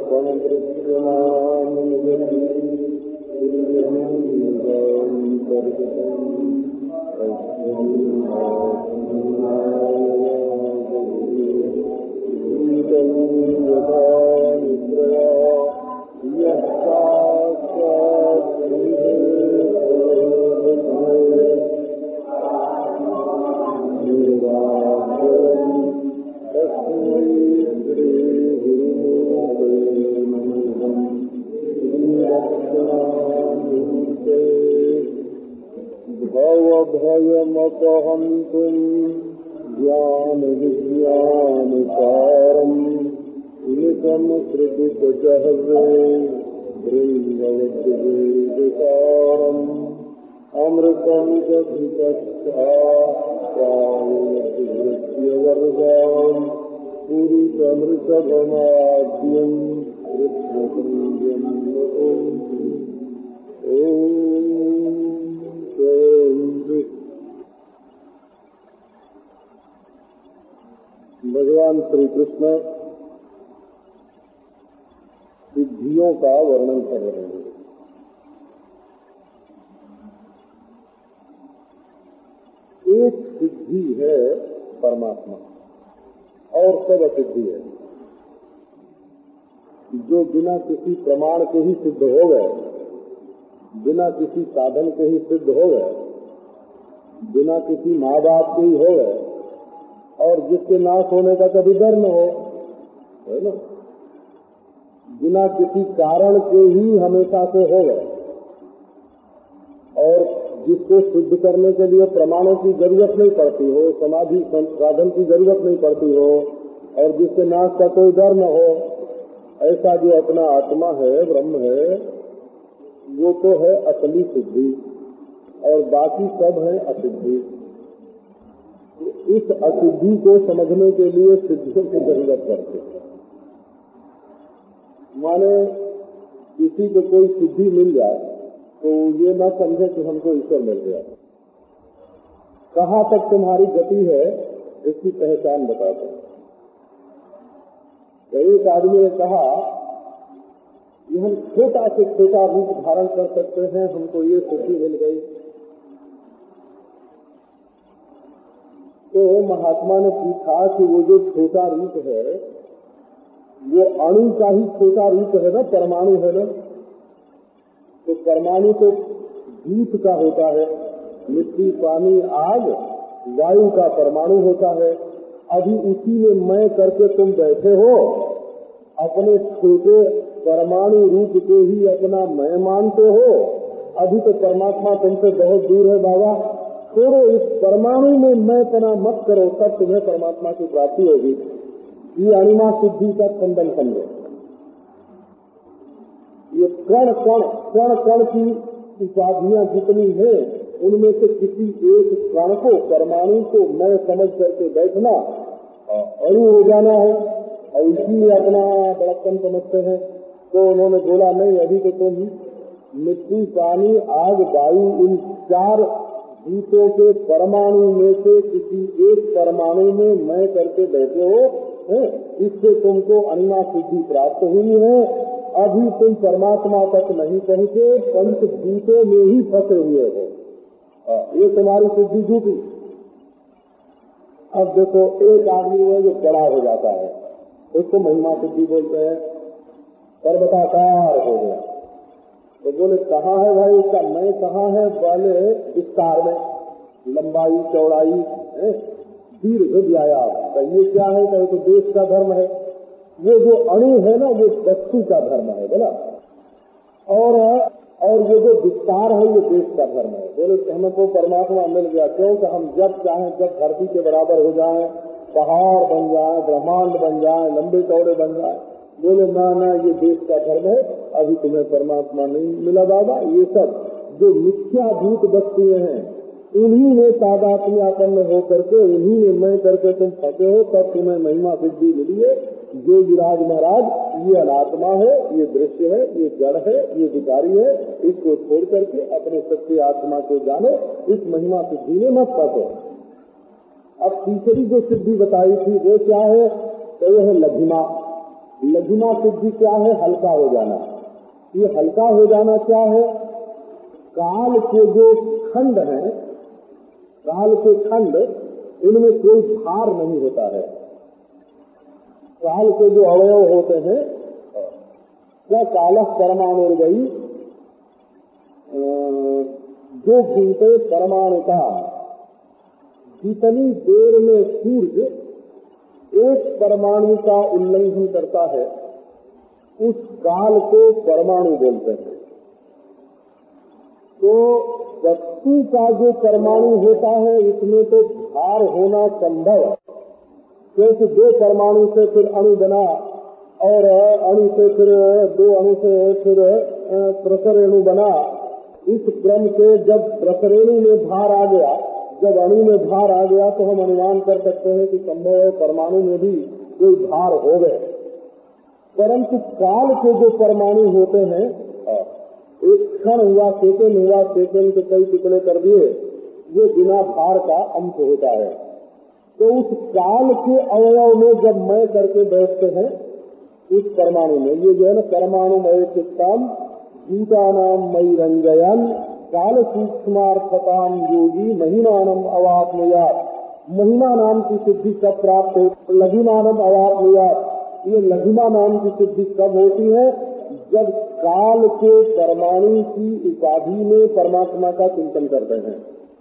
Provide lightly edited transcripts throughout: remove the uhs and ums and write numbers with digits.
भयमपहन्तुं ज्ञान विज्ञान सारम् निकम कृतिकचहरे बृंदवद्वेदसारम् अमृतं दधिपत्सायवृत्यवर्गाम् पुरुषमृतभमाद्यम् कृष्णपुञ्जम् भगवान श्री कृष्ण सिद्धियों का वर्णन कर रहे हैं। एक सिद्धि है परमात्मा और सब असिद्धि है, जो बिना किसी प्रमाण के ही सिद्ध हो गए, बिना किसी साधन के ही सिद्ध हो गए, बिना किसी माँ बाप के ही हो गए और जिसके नाश होने का कभी डर न हो, है ना, बिना किसी कारण के ही हमेशा से हो गए और जिसको सिद्ध करने के लिए प्रमाणों की जरूरत नहीं पड़ती हो, समाधि साधन की जरूरत नहीं पड़ती हो और जिसके नाश का कोई डर न हो, ऐसा जो अपना आत्मा है, ब्रह्म है, वो तो है असली सिद्धि और बाकी सब है असिद्धि। इस असिद्धि को समझने के लिए सिद्धियों की जरूरत पड़ती है। माने किसी को कोई सिद्धि मिल जाए तो ये न समझे कि हमको ईश्वर मिल गया। कहाँ तक तुम्हारी गति है इसकी पहचान बताते हैं। एक आदमी ने कहा कि हम छोटा से छोटा रूप धारण कर सकते हैं, हमको ये सिद्धि मिल गई। तो महात्मा ने पूछा कि वो जो छोटा रूप है वो अणु का ही छोटा रूप है ना, परमाणु है ना, तो परमाणु तो जीत का होता है, मिट्टी पानी आग वायु का परमाणु होता है। अभी उसी में मैं करके तुम बैठे हो, अपने छोटे परमाणु रूप को ही अपना मैं मानते हो। अभी तो परमात्मा तुमसे बहुत दूर है बाबा, छोड़ो, इस परमाणु में मैं पना मत करो, तब तुम्हें परमात्मा की प्राप्ति होगी। ये अणिमा सिद्धि का खंडन समझो। ये कण कण की उपाधियां जितनी हैं, उनमें से किसी एक कण को, परमाणु को मैं समझ करके बैठना अणु हो जाना है और इसीलिए अपना बड़प्पन समझते हैं। तो उन्होंने बोला नहीं, अभी तो तुम मिट्टी पानी आग वायु इन चार भूतों के परमाणु में से किसी एक परमाणु में मैं करके बैठे हो, इससे तुमको अनिमा सिद्धि प्राप्त हुई है। अभी तुम परमात्मा तक नहीं पहुँचे, पंचभूतों में ही फंसे हुए हो। ये तुम्हारी सिद्धि झूठी। अब देखो, एक आदमी है जो बड़ा हो जाता है, उसको महिमा सिद्धि बोलते हैं, पर्वताकार हो गया। तो बोले कहाँ है भाई इसका मैं, कहाँ है? बोले विस्तार में, लंबाई चौड़ाई, दीर्घ व्यायाम। तो ये क्या है? तो देश का धर्म है। वो जो अणु है ना, वो वस्तु का धर्म है बोला, और ये जो विस्तार है ये देश का धर्म है। बोले हमको परमात्मा मिल गया, क्योंकि हम जब चाहें जब धरती के बराबर हो जाएं, पहाड़ बन जाए, ब्रह्मांड बन जाए, लंबे चौड़े बन जाए। बोले ना ना, ये देश का धर्म है, अभी तुम्हें परमात्मा नहीं मिला बाबा। ये सब जो मिथ्याभूत वस्तुएं हैं, उन्हीं में तादात्म्यापन्न हो करके, उन्हीं में मैं करके तुम फंसे हो, तब तुम्हें महिमा सिद्धि मिली है। जो विराज महाराज, ये अनात्मा है, ये दृश्य है, ये जड़ है, ये विकारी है, इसको छोड़ करके अपने सच्चे आत्मा को जानो, इस महिमा सिद्धि में मत फंसो। अब तीसरी जो सिद्धि बताई थी वो क्या है? तो यह है लघिमा। लघिमा सिद्धि क्या है? हल्का हो जाना। ये हल्का हो जाना क्या है? काल के जो खंड हैं, काल के खंड, इनमें कोई भार नहीं होता है। काल के जो अवयव होते हैं, क्या काल परमाणु गई, जो घंटे परमाणु का, जितनी देर में सूर्य एक परमाणु का उल्लंघन करता है, उस काल को परमाणु बोलते हैं। तो वस्तु का जो परमाणु होता है, इसमें तो भार होना संभव है, क्योंकि दो परमाणु से फिर अणु बना, और अणु से फिर दो अणु से फिर प्रसरेणु बना। इस क्रम से जब प्रसरेणु में भार आ गया, जब अणु में भार आ गया, तो हम अनुमान कर सकते हैं कि संभव है परमाणु में भी कोई भार हो गए। परंतु काल के जो परमाणु होते हैं, एक क्षण हुआ, सेकंड हुआ, सेकंड के कई टुकड़े कर दिए, ये बिना भार का अंश होता है। तो उस काल के अवयव में जब मैं करके बैठते हैं, उस परमाणु में, ये जो है ना, परमाणु मय चित्तम भूतानाम मयि रंजयन काल सूक्ष्मार्थताम योगी महिमानम अवाप्नुयात्। महिमा नाम की सिद्धि कब प्राप्त हो? लघिमानम अवाप्नुयात्। ये लघिमा नाम की सिद्धि कब होती है? जब काल के परमाणु की उपाधि में परमात्मा का चिंतन करते हैं,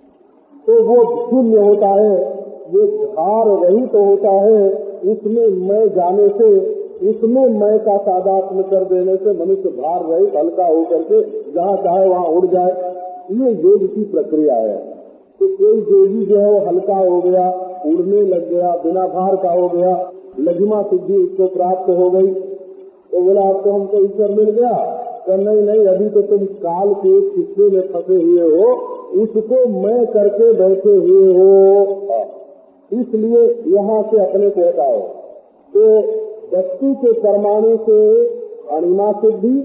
तो वो शून्य होता है, वो भार रहित तो होता है। उसमें मैं जाने से, उसमें मैं का तादात्म्य कर देने से मनुष्य भार रहित हल्का होकर के जहाँ चाहे वहाँ उड़ जाए। ये योग की प्रक्रिया है। तो कोई योगी जो है वो हल्का हो गया, उड़ने लग गया, बिना भार का हो गया, लघिमा सिद्धि उसको प्राप्त हो गई। तो बोला अब तो हमको ईश्वर मिल गया। तो नहीं नहीं, अभी तो तुम काल के एक हिस्से में फंसे हुए हो, उसको मैं करके बैठे हुए हो, इसलिए यहाँ से अपने को हटाओ। तो वस्तु के परमाणु से अणिमा सिद्धि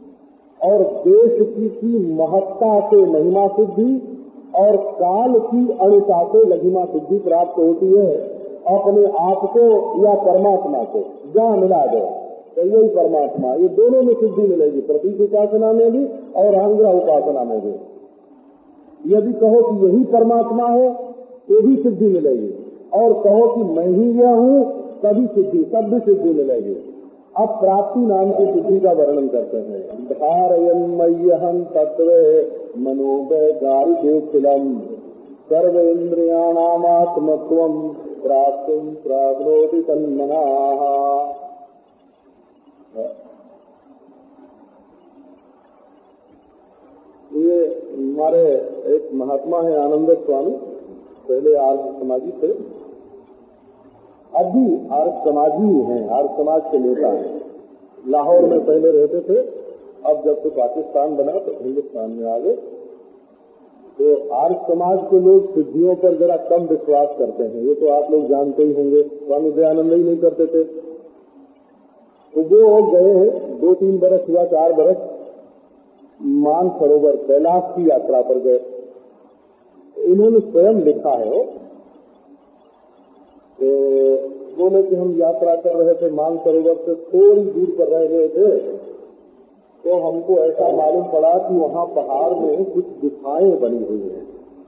और देश की महत्ता से महिमा सिद्धि और काल की अणुता से लघिमा सिद्धि प्राप्त होती है। अपने आप को या परमात्मा को जहाँ मिला दो, तो यही परमात्मा, ये दोनों में सिद्धि मिलेगी, प्रतीक उपासना में भी और अहंग्रह उपासना में भी। यदि कहो कि यही परमात्मा है तो भी सिद्धि मिलेगी, और कहो कि मैं ही यह हूँ तभी सिद्धि, तब भी सिद्धि मिलेगी। अब प्राप्ति नाम की सिद्धि का वर्णन करते हैं। धारयन्मय्यहं तत्वे मनोवैगारिकेखिलम् सर्वेन्द्रियाणामात्मत्वं प्राप्तुं प्राप्नोति तन्मनः। ये हमारे एक महात्मा है आनंद स्वामी, पहले आर्य समाजी थे, अभी आर्य समाजी हैं, आर्य समाज के नेता हैं। लाहौर में पहले रहते थे, अब जब से पाकिस्तान बना तो हिंदुस्तान में आ गए। तो आर्य समाज के लोग सिद्धियों पर जरा कम विश्वास करते हैं, ये तो आप लोग जानते ही होंगे। स्वामी दयानंद ही नहीं करते थे। तो वो गए हैं 2-3 बरस हुआ, 4 बरस मानसरोवर कैलाश की यात्रा पर गए। इन्होंने स्वयं लिखा है, तो बोले कि हम यात्रा कर रहे थे, मानसरोवर से थोड़ी दूर पर रह गए थे, तो हमको ऐसा मालूम पड़ा कि वहाँ पहाड़ में कुछ गुफाएं बनी हुई हैं।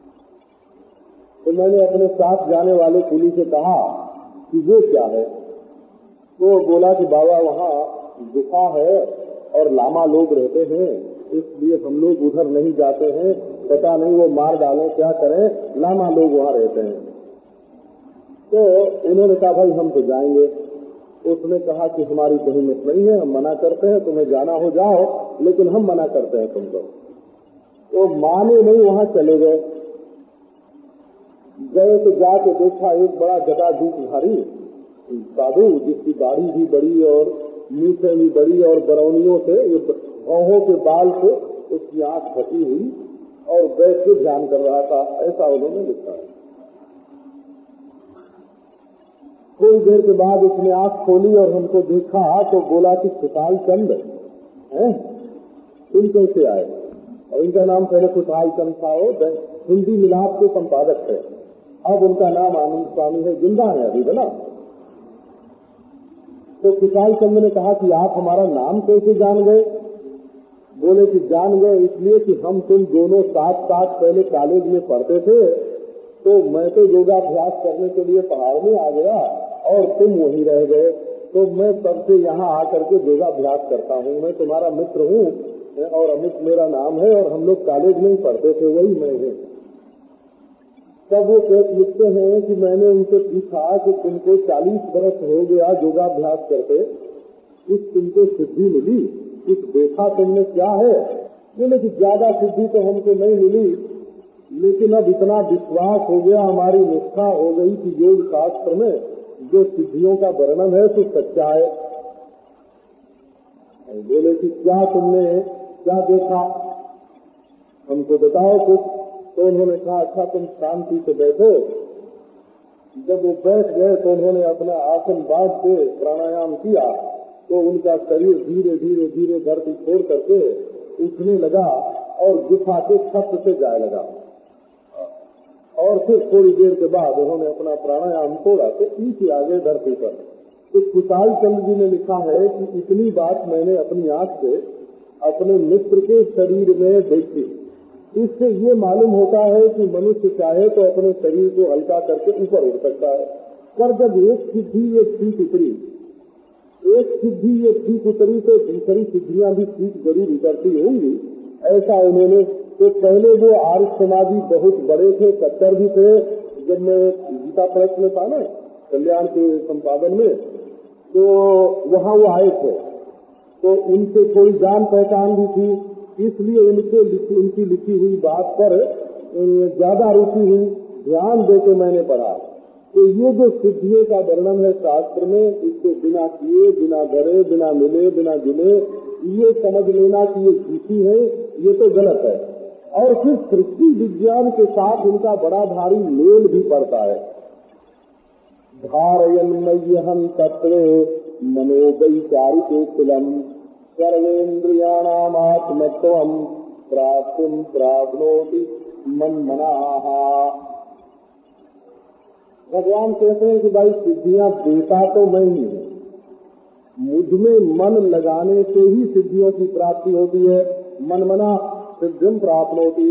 तो मैंने अपने साथ जाने वाले कुली से कहा कि वो क्या है? तो बोला कि बाबा वहाँ गुफा है और लामा लोग रहते हैं, इसलिए हम लोग उधर नहीं जाते हैं, पता नहीं वो मार डालें, क्या करें, लामा लोग वहाँ रहते हैं। तो उन्होंने कहा भाई हम तो जाएंगे। उसने कहा कि हमारी कोई हिम्मत नहीं है, हम मना करते हैं, तुम्हें जाना हो जाओ, लेकिन हम मना करते हैं तुमको। तो माने नहीं, वहाँ चले गए। गए तो जाके देखा एक बड़ा जटाजूटधारी साधु, जिसकी दाढ़ी भी बड़ी और मूछें भी बड़ी और बरौनियों से, ये भौहों के बाल से उसकी आंख ढकी हुई और बैठ के ध्यान कर रहा था, ऐसा उन्होंने लिखा है। थोड़ी देर के बाद उसने आंख खोली और हमको देखा तो बोला कि खुशहाल चंद है, तुम कैसे आए? और इनका नाम पहले खुशहाल चंद था, वो हिंदी मिलाप के संपादक थे। अब उनका नाम आनंद स्वामी है, जिंदा है अभी बना। तो कुशाल चंद्र ने कहा कि आप हमारा नाम कैसे जान गए? बोले कि जान गए इसलिए कि हम तुम दोनों साथ साथ पहले कॉलेज में पढ़ते थे, तो मैं तो योगाभ्यास करने के लिए पहाड़ में आ गया और तुम वहीं रह गए, तो मैं तब से यहाँ आकर के योगाभ्यास करता हूँ। मैं तुम्हारा मित्र हूँ और अमित मेरा नाम है और हम लोग कॉलेज में ही पढ़ते थे, वही मैं हूँ। तब वो लिखते हैं कि मैंने उनसे पूछा कि तुमको 40 वर्ष हो गया योगाभ्यास करते, कुछ तुमको सिद्धि मिली, कुछ देखा तुमने क्या है? बोले कि ज्यादा सिद्धि तो हमको नहीं मिली, लेकिन अब इतना विश्वास हो गया, हमारी निष्ठा हो गई कि योग शास्त्र में जो सिद्धियों का वर्णन है तो सच्चा है। बोले कि क्या तुमने क्या देखा, हमको बताओ कुछ। तो उन्होंने कहा अच्छा तुम शांति से बैठो। जब वो बैठ गए तो उन्होंने अपना आसन बांध के प्राणायाम किया, तो उनका शरीर धीरे धीरे धीरे धरती छोड़ करके उठने लगा और गुफा के छत से जाए लगा। और फिर थोड़ी देर के बाद उन्होंने अपना प्राणायाम तोड़ा तो नीचे आ गए धरती पर। तो कुशाल चंद्र जी ने लिखा है कि इतनी बात मैंने अपनी आंख से अपने मित्र के शरीर में देखी। इससे ये मालूम होता है कि मनुष्य चाहे तो अपने शरीर को हल्का करके ऊपर उठ सकता है, पर जब एक सिद्धि ये ठीक उतरी, एक सिद्धि ये ठीक उतरी तो दूसरी सिद्धियां भी ठीक जरूर उतरती होंगी, ऐसा उन्होंने। तो पहले वो आर्य समाजी बहुत बड़े थे, कट्टर भी थे। जब मैं गीता प्रेस में था ना कल्याण के संपादन में, तो वहाँ वो आए थे, तो उनसे थोड़ी जान पहचान भी थी, इसलिए उनकी लिखी हुई बात पर ज्यादा रुचि हुई, ध्यान देके मैंने पढ़ा। तो ये जो सिद्धियों का वर्णन है शास्त्र में, इसको बिना किए, बिना धरे, बिना मिले, बिना जुले ये समझ लेना कि ये झूठी है, ये तो गलत है। और फिर सृष्टि विज्ञान के साथ इनका बड़ा भारी मेल भी पड़ता है। धारयन्मय्यहं तत्वे मनोवैचारिके कुलम सर्वेन्द्रियाणामात्मत्वं प्राप्तुं प्राप्नोति मन्मनाः। भगवान कहते हैं कि भाई सिद्धियां देता तो मैं ही हूँ, मुझमें मन लगाने से ही सिद्धियों की प्राप्ति होती है। मनमना सिद्धिं प्राप्नोति।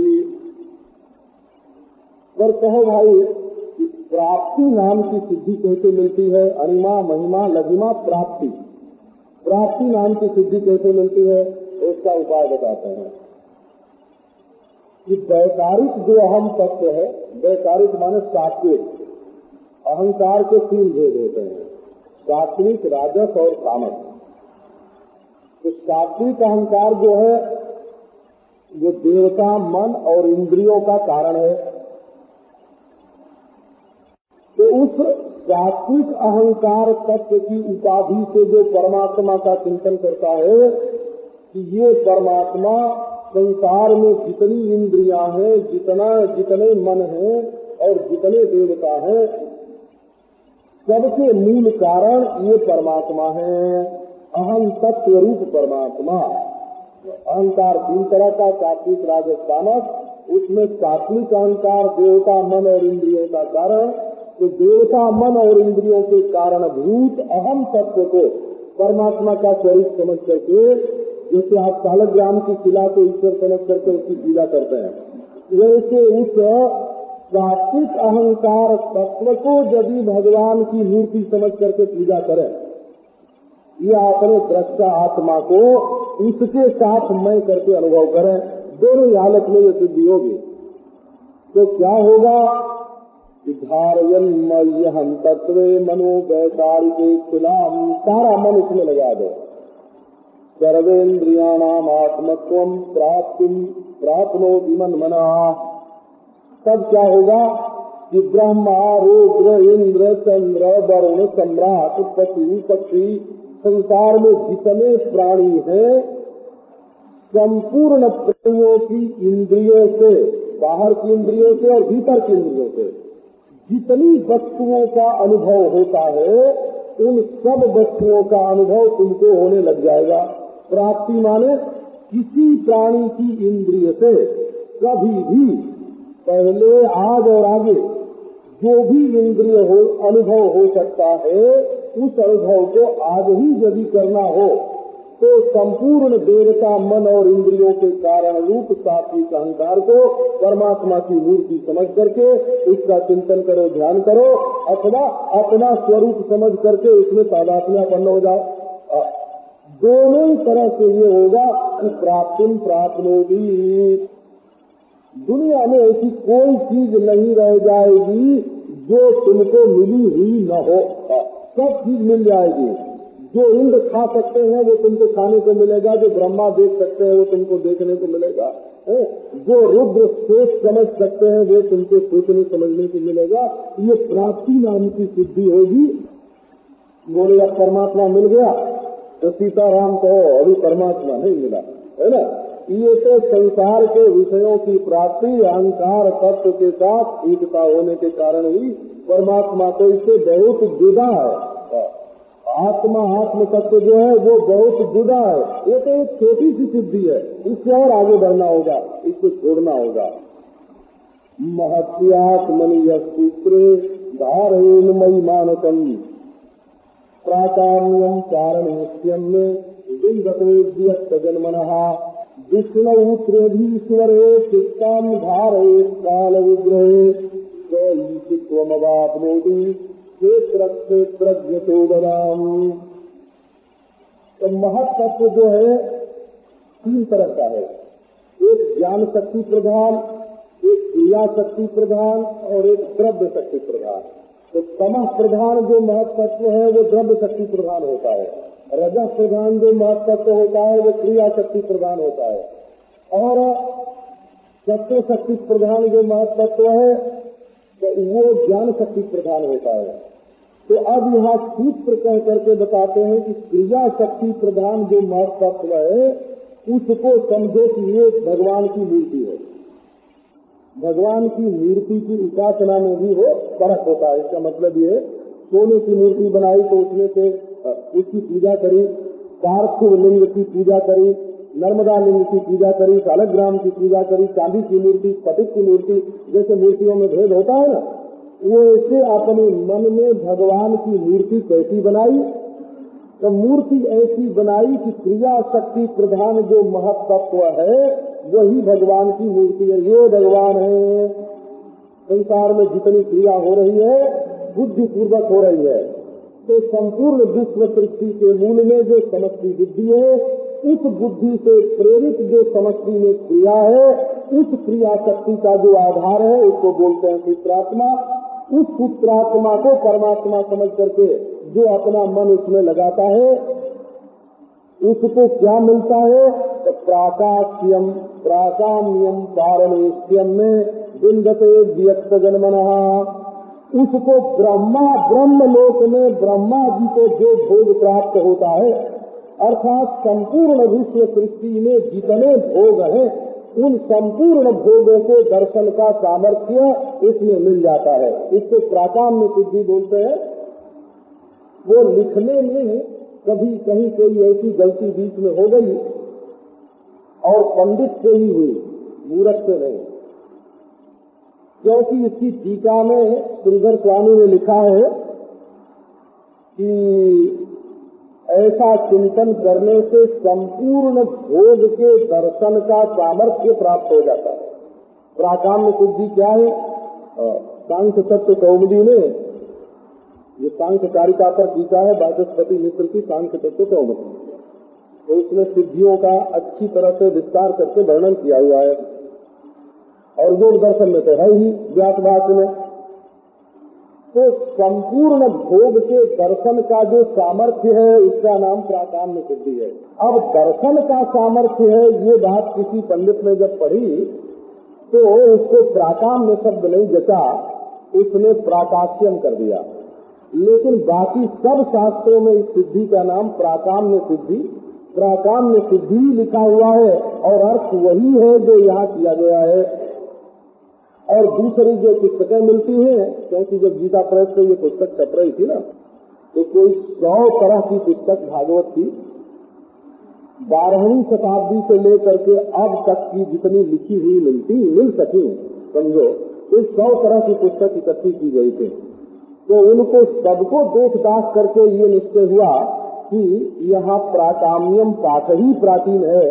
पर कहो भाई प्राप्ति नाम की सिद्धि कैसे मिलती है? अणिमा महिमा लघिमा प्राप्ति, प्राप्ति नाम की सिद्धि कैसे मिलती है? उसका उपाय बताते हैं कि वैकारिक जो अहम तत्व है, वैकारिक माने सात्विक, अहंकार के 3 भेद होते हैं, सात्विक, राजस और तामस। तो सात्विक अहंकार जो है वो देवता, मन और इंद्रियों का कारण है। तो उस सात्विक अहंकार तत्व की उपाधि से जो परमात्मा का चिंतन करता है कि ये परमात्मा संसार में जितनी इंद्रियां हैं, जितने मन हैं और जितने देवता हैं, सबके मूल कारण ये परमात्मा है, अहं तत्व रूप परमात्मा। अहंकार 3 तरह का, सात्विक, राजस, तामस। उसमें सात्विक अहंकार देवता, मन और इंद्रियों का कारण। तो देवता, मन और इंद्रियों के कारणभूत अहम तत्व को परमात्मा का स्वरूप समझ करके, जैसे आप शालग्राम की शिला को ईश्वर समझ करके उसकी पूजा करते हैं, वैसे उस सात्विक अहंकार तत्व को यदि भगवान की मूर्ति समझ करके पूजा करें, या अपने दृष्टा आत्मा को इसके साथ मैं करके अनुभव करें, दोनों ही हालत में ये सिद्धि होगी। तो क्या होगा? धारयन्मय्यहं तत्वे मनो वैकारिके कुलाम, सारा मन इसमें लगा दो। सर्वेन्द्रियाणाम आत्मत्वं प्राप्तिं प्राप्नोति मन्मनाः। तब क्या होगा कि ब्रह्मा, रुद्र, इंद्र, चंद्र, वरुण, सम्राट, पशु, पक्षी, संसार में जितने प्राणी हैं, संपूर्ण प्राणियों की इंद्रियों से, बाहर की इंद्रियों से और भीतर की इंद्रियों से जितनी वस्तुओं का अनुभव होता है, उन सब वस्तुओं का अनुभव तुमको होने लग जाएगा। प्राप्ति माने किसी प्राणी की इंद्रिय से कभी भी पहले, आज और आगे जो भी इंद्रिय हो अनुभव हो सकता है, उस अनुभव को आज ही यदि करना हो तो संपूर्ण देवता मन और इंद्रियों के कारण रूप सात्विक अहंकार को परमात्मा की मूर्ति समझ करके उसका चिंतन करो, ध्यान करो, अथवा अपना स्वरूप समझ करके उसमें तादात्म्यपन्न हो जाओ। दोनों ही तरह से ये होगा कि प्राप्तिम प्राप्नोति। दुनिया में ऐसी कोई चीज नहीं रह जाएगी जो तुमको मिली हुई न हो, सब चीज मिल जाएगी। जो इंद्र खा सकते हैं वो तुमको खाने को मिलेगा, जो ब्रह्मा देख सकते हैं वो तुमको देखने को मिलेगा, जो रुद्र सोच समझ सकते हैं वो तुमको सोचने समझने को मिलेगा। ये प्राप्ति नाम की सिद्धि होगी। बोले अब परमात्मा मिल गया तो सीताराम कहो, अभी परमात्मा नहीं मिला, है ना। ये तो संसार के विषयों की प्राप्ति अहंकार तत्व के साथ एकता होने के कारण ही परमात्मा को इससे बहुत जुदा है। आत्मा आत्म तत्व जो है वो बहुत जुदा है। ये तो एक छोटी सी सिद्धि है, इससे और आगे बढ़ना होगा, इसको छोड़ना होगा। महत्यात्मनि यस्त्र धारेन मयि मानतम प्राकाम्यम कारणेश्यम बिंदते जन्मनः विष्णु त्रेधीश्वरे चित्तां धारे काल विग्रहे स्वमवाप्नोति क्षेत्र क्षेत्रज्ञ सोदराम। तो महत्त्व जो है तीन तरह का है, एक ज्ञान शक्ति प्रधान, एक क्रिया शक्ति प्रधान और एक द्रव्य शक्ति प्रधान। तो तमः प्रधान जो महत्त्व है वो द्रव्य शक्ति प्रधान होता है, रजः प्रधान जो महत्त्व होता है वो क्रिया शक्ति प्रधान होता है, और सत्व शक्ति प्रधान जो महत्त्व है तो वो ज्ञान शक्ति प्रधान होता है। तो अब यहाँ सूत्र कह करके बताते हैं कि क्रिया शक्ति प्रधान जो महत्त्व है उसको समझो कि ये भगवान की मूर्ति है। भगवान की मूर्ति की उपासना में भी वो फर्क होता है। इसका मतलब ये सोने की मूर्ति बनाई तो उसमें से उसकी पूजा करी, पार्थिव लिंग की पूजा करी, नर्मदा लिंग की पूजा करी, शालग्राम की पूजा करी, चांदी की मूर्ति, स्फटिक की मूर्ति, जैसे मूर्तियों में भेद होता है ना, वो ऐसे अपने मन में भगवान की मूर्ति कैसी बनाई। तो मूर्ति ऐसी बनाई कि क्रिया शक्ति प्रधान जो महत्त्व है वही भगवान की मूर्ति है। ये भगवान है। संसार में जितनी क्रिया हो रही है बुद्धि पूर्वक हो रही है। तो संपूर्ण विश्व सृष्टि के मूल में जो समष्टि बुद्धि है, उस बुद्धि से प्रेरित जो समष्टि में क्रिया है, उस क्रिया शक्ति का जो आधार है उसको बोलते हैं पुत्रात्मा। उस पुत्रात्मा को परमात्मा समझ करके जो अपना मन उसमें लगाता है उसको क्या मिलता है? तो प्राकाश्यम प्राकाम्यम कारणेश्यम में बिंदते व्यक्त जन्मनः। उसको ब्रह्म लोक में ब्रह्मा जी को जो भोग प्राप्त होता है, अर्थात संपूर्ण विश्व सृष्टि में जितने भोग हैं उन संपूर्ण भोगों को दर्शन का सामर्थ्य इसमें मिल जाता है। इसको प्राकाम्य सिद्धि बोलते हैं। वो लिखने में कभी कहीं कोई ऐसी गलती बीच में हो गई और पंडित से ही हुई, मूर्ख से नहीं, क्योंकि इसकी टीका में श्रीधर स्वामी ने लिखा है कि ऐसा चिंतन करने से संपूर्ण भोग के दर्शन का सामर्थ्य प्राप्त हो जाता है। प्राकाम्य सिद्धि क्या है? सांख्य तत्व कौमुदी में ये सांख्य कारिका पर टीका है वाचस्पति मिश्र की सांख्य तत्व कौमुदी, तो उसमें सिद्धियों का अच्छी तरह से विस्तार करके वर्णन किया हुआ है। और योग दर्शन में तो है ही व्यासभाष में। तो संपूर्ण भोग के दर्शन का जो सामर्थ्य है उसका नाम प्राकाम्य सिद्धि है। अब दर्शन का सामर्थ्य है, ये बात किसी पंडित ने जब पढ़ी तो उसको प्राकाम्य शब्द नहीं जचा, उसने प्राकाश्यम कर दिया। लेकिन बाकी सब शास्त्रों में इस सिद्धि का नाम प्राकाम्य सिद्धि लिखा हुआ है और अर्थ वही है जो यहाँ किया गया है। और दूसरी जो पुस्तकें मिलती हैं, क्योंकि जब गीता प्रेस से ये पुस्तक छप रही थी ना, तो कोई 100 तरह की पुस्तक भागवत की 12वीं शताब्दी से लेकर के अब तक की जितनी लिखी हुई मिल सकी, समझो, तो 100 तरह की पुस्तक इकट्ठी की गई थी। तो उनको सबको देख दाख करके ये निश्चय हुआ कि यहाँ प्राकाम्यम पाठ ही प्राचीन है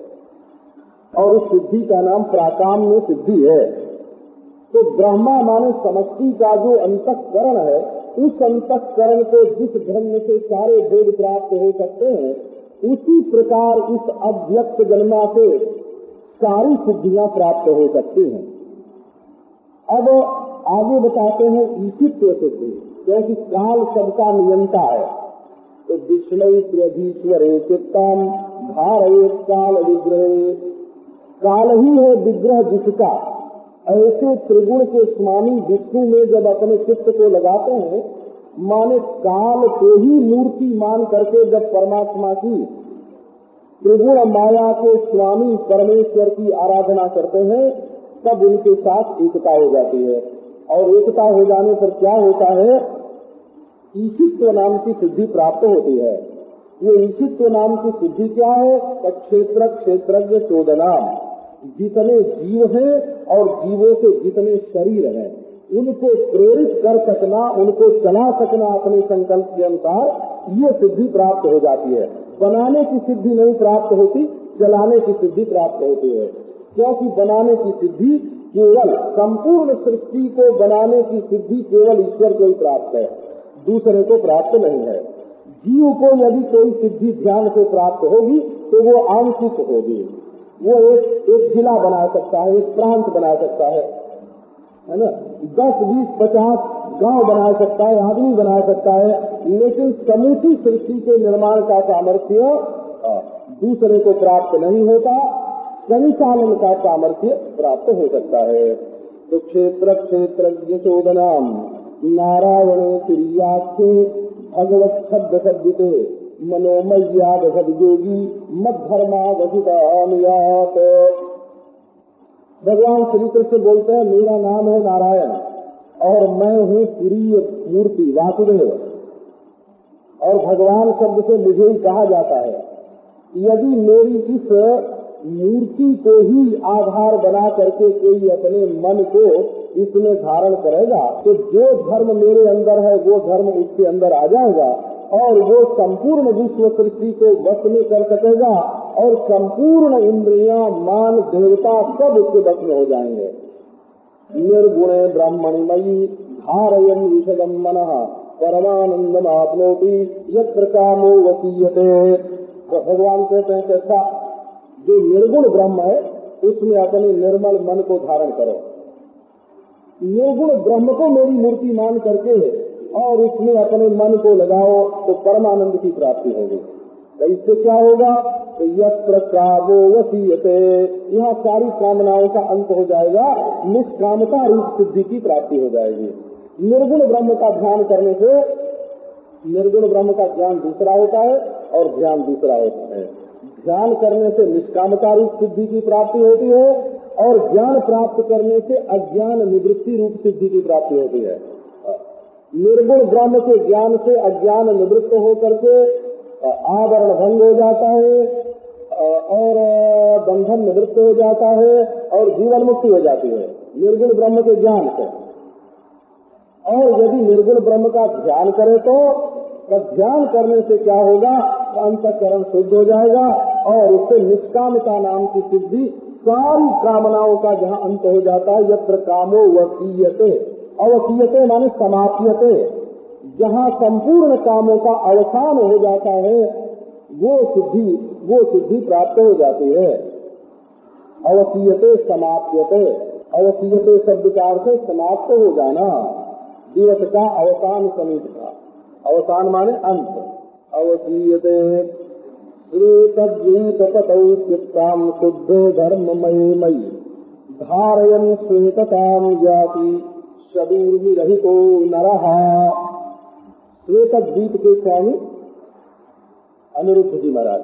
और उस सिद्धि का नाम प्राकाम्य सिद्धि है। तो ब्रह्मा माने समष्टि का जो अंतःकरण है, उस अंतःकरण को जिस धर्म से सारे वेद प्राप्त हो सकते हैं, उसी प्रकार इस अव्यक्त जन्मा से सारी सिद्धियां प्राप्त हो सकती हैं। अब आगे बताते हैं ईशित्व सिद्धि, क्योंकि काल सबका नियंता है। तो विष्णु प्रधीश्वरे चित्तम धारये काल विग्रह, काल ही है विग्रह जिसका। ऐसे त्रिगुण के स्वामी विष्णु में जब अपने चित्त को लगाते हैं, माने काल को ही मूर्ति मान करके जब परमात्मा की त्रिगुण माया के स्वामी परमेश्वर की आराधना करते हैं, तब उनके साथ एकता हो जाती है। और एकता हो जाने पर क्या होता है, ईशित्व नाम की सिद्धि प्राप्त होती है। ये ईशित्व नाम की सिद्धि क्या है? क्षेत्र क्षेत्रज्ञ चोदनाम, जितने जीव हैं और जीवों के जितने शरीर हैं, उनको प्रेरित कर सकना, उनको चला सकना अपने संकल्प के अनुसार, ये सिद्धि प्राप्त हो जाती है। बनाने की सिद्धि नहीं प्राप्त होती, चलाने की सिद्धि प्राप्त होती है। क्योंकि बनाने की सिद्धि केवल संपूर्ण सृष्टि को बनाने की सिद्धि केवल ईश्वर को ही प्राप्त है, दूसरे को प्राप्त नहीं है। जीव को यदि कोई सिद्धि ध्यान से प्राप्त होगी तो वो आंशिक होगी। वो एक जिला बना सकता है, एक प्रांत बना सकता है ना, 10, 20, 50 गांव बना सकता है, आदमी बना सकता है, लेकिन समूची सृष्टि के निर्माण का सामर्थ्य दूसरे को प्राप्त नहीं होता। संचालन का सामर्थ्य प्राप्त हो सकता है। तो क्षेत्र क्षेत्रज्ञ चोदनाम नारायण क्रियाख्ये भगवत शब्द शब्दते मनोमय्याद योगी मद्धर्मागसितानुयात। भगवान श्री कृष्ण बोलते हैं, मेरा नाम है नारायण और मैं हूँ प्रिय मूर्ति वासुदेव, और भगवान शब्द से मुझे ही कहा जाता है। यदि मेरी इस मूर्ति को ही आधार बना करके कोई अपने मन को इसमें धारण करेगा, तो जो धर्म मेरे अंदर है वो धर्म उसके अंदर आ जाएगा और वो संपूर्ण विश्व सृष्टि को वश में कर सकेगा और संपूर्ण इंद्रियां, मान, देवता सब उसके वश में हो जाएंगे। निर्गुणे ब्रह्मणिमयी धारयन् विशदं मनः परमानंदम आपनोति यत्र कामो वसीयते। तो भगवान कहते हैं कैसा, जो निर्गुण ब्रह्म है उसमें अपने निर्मल मन को धारण करो। निर्गुण ब्रह्म को मेरी मूर्ति मान करके और उसमें अपने मन को लगाओ तो परमानंद की प्राप्ति होगी। तो इससे क्या होगा, तो यत्र कामो वसीयते, यहाँ सारी कामनाओं का अंत हो जाएगा, निष्कामता रूप सिद्धि की प्राप्ति हो जाएगी। निर्गुण ब्रह्म का ध्यान करने से, निर्गुण ब्रह्म का ज्ञान दूसरा होता है और ध्यान दूसरा होता है। ध्यान करने से निष्कामता रूप सिद्धि की प्राप्ति होती है और ज्ञान प्राप्त करने से अज्ञान निवृत्ति रूप सिद्धि की प्राप्ति होती है। निर्गुण ब्रह्म के ज्ञान से अज्ञान निवृत्त होकर के आवरण भंग हो जाता है और बंधन निवृत्त हो जाता है और जीवन मुक्ति हो जाती है निर्गुण ब्रह्म के ज्ञान से। और यदि निर्गुण ब्रह्म का ध्यान करे तो ध्यान करने से क्या होगा, अंतःकरण शुद्ध हो जाएगा और उससे निष्कामता नाम की सिद्धि, सारी कामनाओं का जहाँ अंत हो जाता है, यत्र कामो वसीयते, अवसीयते माने समाप्यते, जहाँ संपूर्ण कामों का अवसान हो जाता है वो सिद्धि प्राप्त हो जाती है। अवसीयते समाप्यते, अवसीयते शब्द का अर्थ है समाप्त हो जाना, दिवस का अवसान, समीप का अवसान माने अंत। अवसीयते श्वेतद्वीतपतौ चित्तां शुद्धो धर्ममयी मयि धारयन् श्वेततां जाति शबीर्निरहितो नरः। श्वेतद्वीप के स्वामी अनिरुद्ध जी महाराज,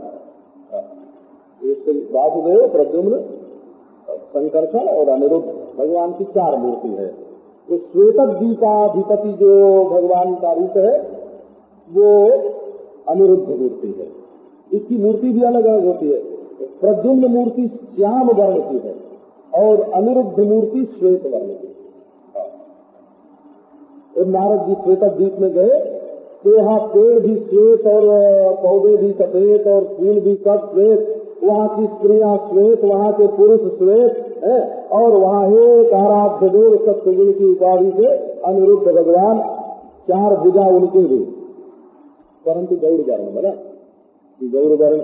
वासुदेव, प्रद्युम्न, संकर्षण और अनिरुद्ध भगवान की 4 मूर्ति है। तो श्वेतद्वीपाधिपति जो भगवान का रूप है वो अनिरुद्ध मूर्ति है। इसकी मूर्ति भी अलग अलग होती है। प्रद्युम्न मूर्ति श्याम वर्ण की है और अनिरुद्ध मूर्ति श्वेत वर्ण की। और नारद जी श्वेत द्वीप में गए तो यहाँ पेड़ भी श्वेत और पौधे भी सफेद और फूल भी सब श्वेत, वहाँ की स्त्रियाँ श्वेत, वहाँ के पुरुष श्वेत है, और वहाँ एक आराध्य देव सत्सुगुण की उपाधि से अनिरुद्ध भगवान, 4 भुजा उनके भी, परंतु गौर वर्ण बना गौर वर्ण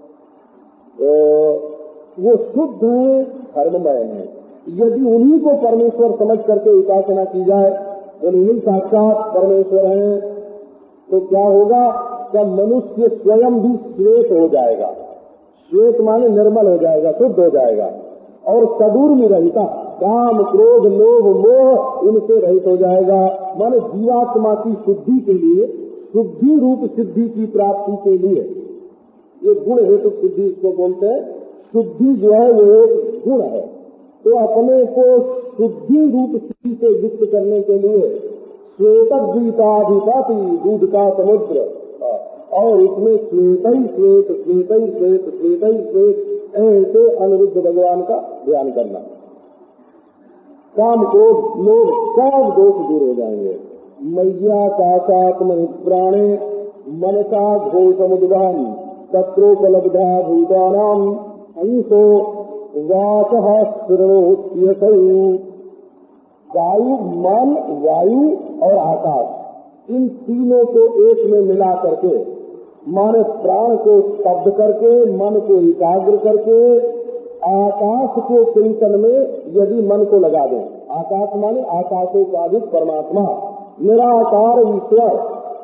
वो शुद्ध है, धर्ममय है। यदि उन्हीं को परमेश्वर समझ करके उपासना की जाए, उन्हीं साक्षात परमेश्वर हैं, तो क्या होगा? जब मनुष्य स्वयं भी श्वेत हो जाएगा, श्वेत माने निर्मल हो जाएगा, शुद्ध हो जाएगा, और सदूर्मि रहिता, काम क्रोध लोभ मोह इनसे रहित हो जाएगा। माने जीवात्मा की शुद्धि के लिए, शुद्धि रूप सिद्धि की प्राप्ति के लिए, ये गुण हेतु सिद्धि इसको बोलते हैं। शुद्धि जो है वो एक गुण है, तो अपने को शुद्धि रूप सिद्धि से युक्त करने के लिए श्वेत द्वीपाधिपति, दूध का समुद्र, और इसमें श्वेत ही श्वेत, श्वेत ही श्वेत, श्वेत ही श्वेत, ऐसे अनिरुद्ध भगवान का ध्यान करना। काम क्रोध लोभ सब दोष दूर हो जाएंगे। मैया काशात्म प्राणे मनसा घोषमुद्गान तत्रोपलब्धा भूतानाम अंशो वाचः स्थिरोच्यते। वायु, मन, वायु और आकाश, इन तीनों को एक में मिला करके, माने प्राण को स्तब्ध करके, मन को एकाग्र करके, आकाश को चिंतन में यदि मन को लगा दें, आकाश माने आकाशोपाधिक परमात्मा निराकार ईश्वर,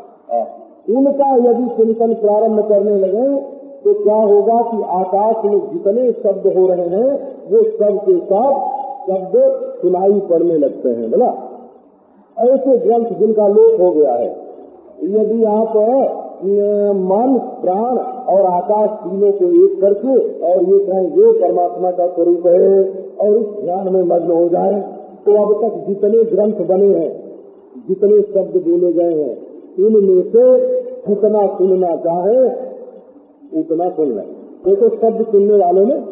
उनका यदि चिंतन प्रारंभ करने लगे तो क्या होगा कि आकाश में जितने शब्द हो रहे हैं वो सब के सब शब्द सुनाई पड़ने लगते हैं। बोला ऐसे ग्रंथ जिनका लोप हो गया है, यदि आप मन प्राण और आकाश तीनों को एक करके और ये कहें ये परमात्मा का स्वरूप है और इस ध्यान में मग्न हो जाए, तो अब तक जितने ग्रंथ बने हैं, जितने शब्द बोले गए हैं, इनमें से जितना सुनना चाहे उतना सुन लें। देखो शब्द सुनने वालों में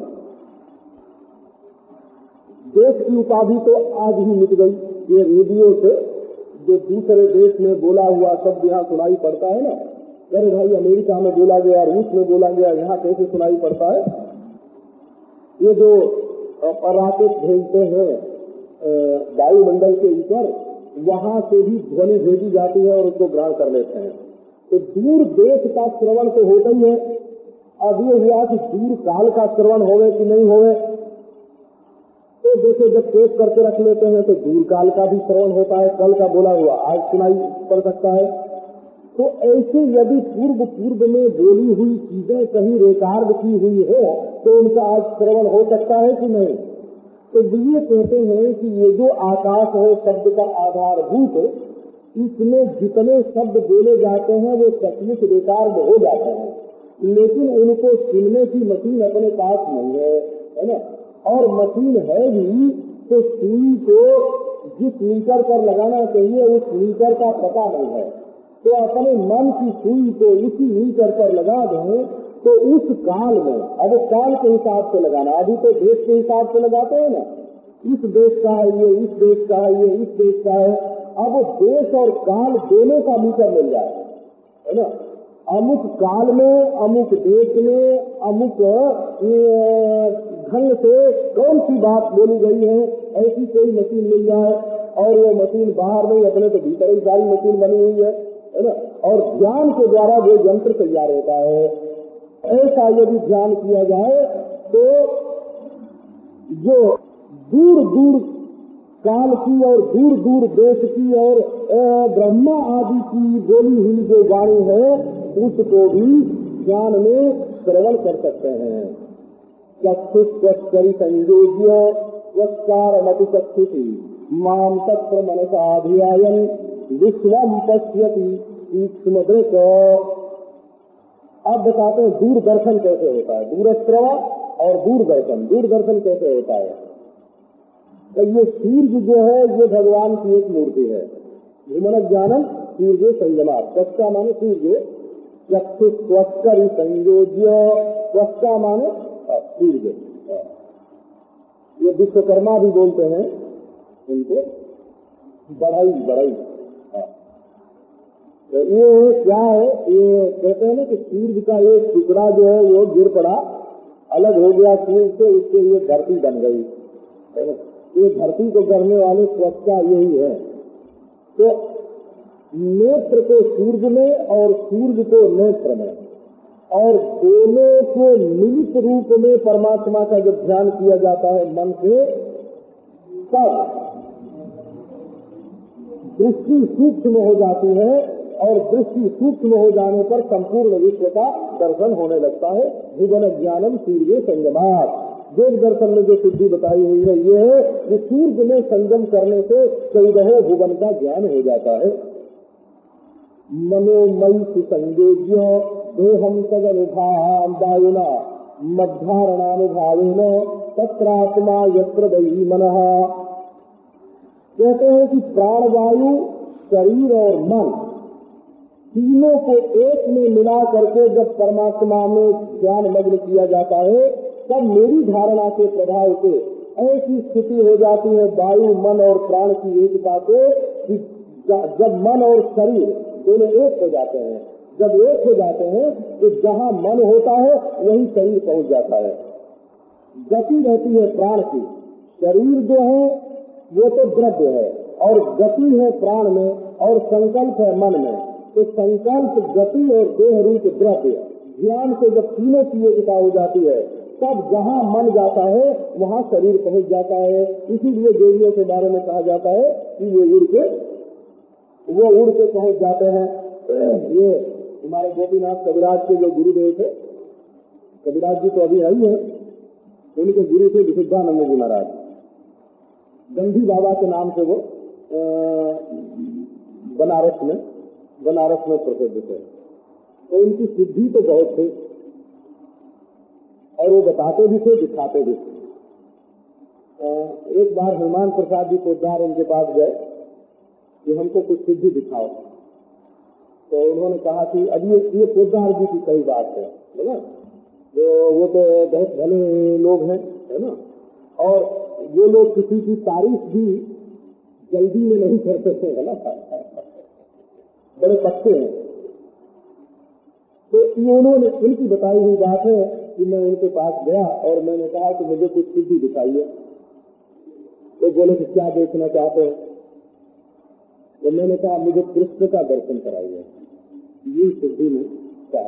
देश की उपाधि तो आज ही मिट गई। ये रेडियो से जो दूसरे देश में बोला हुआ शब्द यहाँ सुनाई पड़ता है ना, अरे भाई अमेरिका में बोला गया, रूस में बोला गया, यहाँ कैसे सुनाई पड़ता है? ये जो रॉकेट भेजते हैं वायुमंडल के ऊपर, वहाँ से भी ध्वनि भेजी जाती है और उसको ग्रहण कर लेते हैं। तो दूर देश का श्रवण तो होता ही है। अब ये हुआ कि दूर काल का श्रवण होवे कि नहीं होवे, तो जैसे जब टेप करके रख लेते हैं तो दूर काल का भी श्रवण होता है, कल का बोला हुआ आज सुनाई पड़ सकता है। तो ऐसे यदि पूर्व में बोली हुई चीजें कहीं रिकॉर्ड की हुई हो तो उनका आज श्रवण हो सकता है कि नहीं? तो ये कहते हैं कि ये जो आकाश है शब्द का आधारभूत, इसमें जितने शब्द बोले जाते हैं वो सचमुच रिकॉर्ड हो जाते हैं, लेकिन उनको सुनने की मशीन अपने पास नहीं है ना। और मशीन है भी तो सुई को जिस मीटर पर लगाना चाहिए उस मीटर का पता नहीं है, तो अपने मन की सुई को उसी मीटर पर लगा दें तो उस काल में, अब काल के हिसाब से लगाना, अभी तो देश के हिसाब से लगाते हैं ना, इस देश का है ये, इस देश का है ये, इस देश का है। अब देश और काल दोनों का मीटर मिल जाए, है ना। अमुक काल में, अमुक देश में, अमुक ढंग से कौन सी बात बोली गई है, ऐसी कोई मशीन मिल जाए, और वो मशीन बाहर नहीं, अपने तो भीतर ही सारी मशीन बनी हुई है ना। और ध्यान के द्वारा वो यंत्र तैयार होता है। ऐसा यदि ध्यान किया जाए तो जो दूर दूर काल की और दूर दूर देश की और ब्रह्मा आदि की बोली हुई जो वाणी है उसको भी ध्यान में श्रवण कर सकते हैं। चक्षुष्करी संयोज्य स्वस्कार मति चक्षुषी माम तत्र मनसाधियायन विश्वम पश्यति सूक्ष्म दृक। अब बताते हैं दूरदर्शन कैसे होता है, दूरश्रवण और दूरदर्शन। दूरदर्शन कैसे होता है? तो ये सूर्य जो है ये भगवान की एक मूर्ति है। भूमन ज्ञानम सूर्य संयमा, स्वच्छा माने सूर्य, चक्षु स्वस्कर संयोज्य, स्वच्छा माने सूर्य। ये विश्वकर्मा भी बोलते हैं उनको, बढ़ाई बढ़ाई तो ये क्या है, ये कहते हैं ना कि सूर्य का एक टुकड़ा जो है वो गिर पड़ा, अलग हो गया सूर्य से, उसके लिए धरती बन गई। ये धरती को करने वाले स्वच्छता यही है। तो नेत्र को सूर्य में और सूर्य को नेत्र में, और दोनों के मिलित रूप में परमात्मा का जब ध्यान किया जाता है मन से, तब दृष्टि सूक्ष्म हो जाती है, और दृष्टि सूक्ष्म हो जाने पर संपूर्ण विश्व का दर्शन होने लगता है। भुवन ज्ञानम सूर्य संगमात, योग दर्शन में जो सिद्धि बताई हुई है ये है कि सूर्य में संगम करने से 14 भुवन का ज्ञान हो जाता है। मनोमयी सुसंगेज्य देहम तदनुभावायुना मध्यारणानुभावेन तत्रात्मा यत्र वही मनः। कहते हैं कि प्राणवायु, शरीर और मन तीनों को एक में मिला करके जब परमात्मा में ध्यान मग्न किया जाता है, तब मेरी धारणा के प्रभाव से ऐसी स्थिति हो जाती है वायु, मन और प्राण की एकता से, जब मन और शरीर दोनों एक हो जाते हैं। जब एक हो जाते हैं तो जहाँ मन होता है वहीं शरीर पहुँच जाता है। गति रहती है प्राण की, शरीर जो है वो तो द्रव्य है, और गति है प्राण में, और संकल्प है मन में। तो संकल्प, गति और देह रूप द्रव्य ज्ञान से जब तीनों की एकता हो जाती है, तब जहाँ मन जाता है वहाँ शरीर पहुँच जाता है। इसीलिए देवियों के बारे में कहा जाता है कि वो उड़ के पहुँच जाते हैं। ये हमारे गोपीनाथ कविराज के जो गुरुदेव थे, कविराज जी तो अभी आई है, उनके गुरु थे विशुद्धानंद जी महाराज, गंधी बाबा के नाम से वो बनारस में प्रसिद्ध थे। तो उनकी सिद्धि तो बहुत थी, और वो बताते भी थे, दिखाते भी थे। एक बार हनुमान प्रसाद जी पोद्दार उनके पास गए कि हमको कुछ सिद्धि दिखाओ। तो उन्होंने कहा कि अब ये पोद्दार जी की सही बात है ना, वो तो बहुत भले लोग हैं, है ना, और वो लोग किसी की तारीफ भी जल्दी में नहीं करते थे, है ना, बड़े पक्के हैं। तो ये उन्होंने, उनकी बताई हुई बात है कि मैं उनके पास गया और मैंने कहा कि मुझे कुछ सिद्धि दिखाइए। तो बोले कि क्या देखना चाहते हैं? तो मैंने कहा मुझे कृष्ण का दर्शन कराइए, ये सिद्धि में क्या।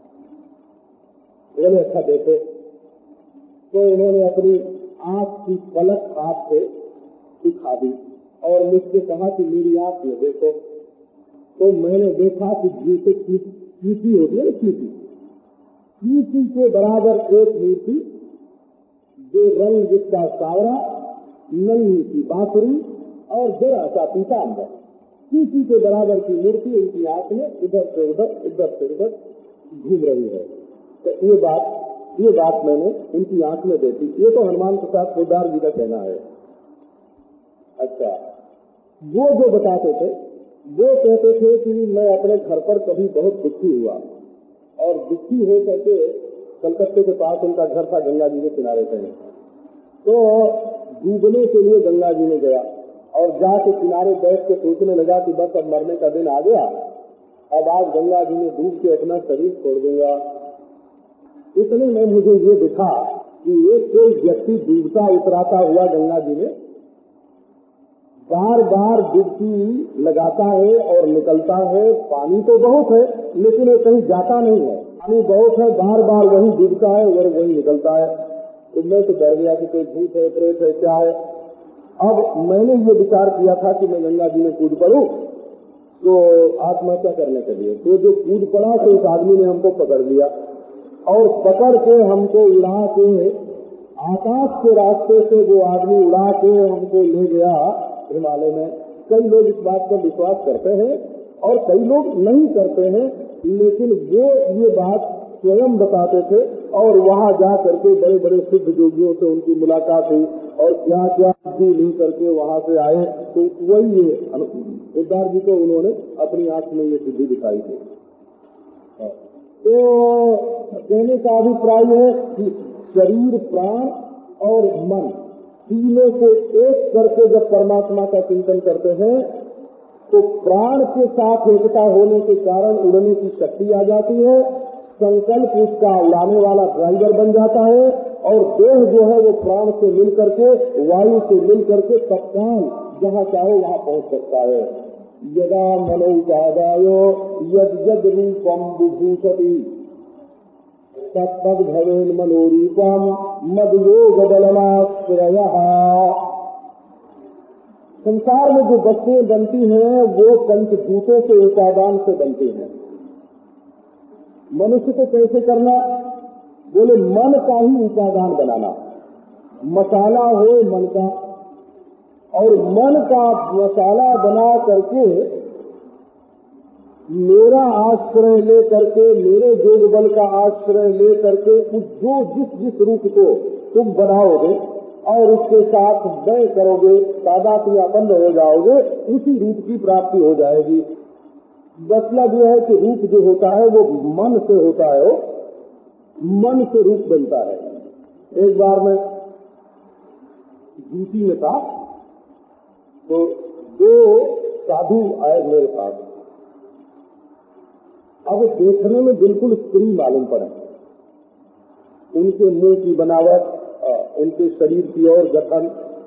बोले अच्छा देखो। तो उन्होंने अपनी आंख की पलक हाथ से दिखा दी और मुझसे कहा कि मेरी आंख में देखो। तो मैंने देखा कि जैसे चीटी होती है, चीटी के बराबर एक मूर्ति, जो रंग जिसका सावरा, नन्ही सी बांसुरी और जरा सा पीताम्बर, चीटी के बराबर की मूर्ति उनकी आंख में इधर से उधर घूम रही है। तो ये बात मैंने उनकी आंख में देखी। ये तो हनुमान प्रसाद पोद्दार जी का कहना है। अच्छा, वो जो बताते थे, वो कहते थे कि मैं अपने घर पर कभी बहुत दुखी हुआ, और दुखी हो करके कलकत्ते के पास उनका घर था, गंगा जी के किनारे पे। तो डूबने के लिए गंगा जी में गया और जाके किनारे बैठ के सोचने लगा कि बस अब मरने का दिन आ गया, अब आज गंगा जी में डूब के अपना शरीर छोड़ दूंगा। इतने में मुझे ये दिखा कि एक कोई व्यक्ति डूबता उतराता हुआ गंगा जी में बार बार डुबकी लगाता है और निकलता है। पानी तो बहुत है लेकिन वो कहीं जाता नहीं है, पानी बहुत है, बार बार वही डूबता है और वही निकलता है। तो मैं तो डर गया कि कोई भूत है, प्रेत है, क्या है। अब मैंने ये विचार किया था कि मैं गंगा जी में कूद पड़ूं तो आत्महत्या करने के लिए। तो जो कूद पड़ा तो उस आदमी ने हमको पकड़ लिया और पकड़ के हमको उड़ा के आकाश के रास्ते से वो आदमी उड़ा के हमको ले गया हिमालय में। कई लोग इस बात पर विश्वास करते हैं और कई लोग नहीं करते हैं, लेकिन वो ये बात स्वयं बताते थे और वहाँ जा करके बड़े बड़े सिद्ध योगियों से उनकी मुलाकात हुई और क्या क्या ली करके वहाँ से आए। तो वही पोद्दार जी को उन्होंने अपनी आंख में ये सिद्धि दिखाई थी। तो कहने का अभिप्राय है कि शरीर, प्राण और मन तीनों को एक करके जब परमात्मा का चिंतन करते हैं तो प्राण के साथ एकता होने के कारण उड़ने की शक्ति आ जाती है, संकल्प उसका उड़ाने वाला ड्राइवर बन जाता है, और देह जो है वो प्राण से मिल करके, वायु से मिल करके तत्काल जहाँ चाहे वहाँ पहुँच सकता है। यदा मनोपादायो यद यद रूपम विभूषति तत्तद भवेन मनोरूपम मद योग बलमाश्रयः। संसार में जो वस्तुएं बनती हैं वो पंचभूतों के उपादान से बनती हैं। मनुष्य को कैसे करना? बोले मन का ही उपादान बनाना, मसाला हो मन का, और मन का मसाला बना करके मेरा आश्रय ले करके, मेरे योग बल का आश्रय ले करके जो जिस जिस रूप को तुम बनाओगे और उसके साथ व्यय करोगे, तादात्म्यबद्ध हो जाओगे, उसी रूप की प्राप्ति हो जाएगी। मतलब यह है कि रूप जो होता है वो मन से होता है, मन से रूप बनता है। एक बार मैं ड्यूटी में था तो दो साधु आए मेरे पास। अब देखने में बिल्कुल स्त्री मालूम पड़े, उनके मुंह की बनावट, उनके शरीर की और गठन।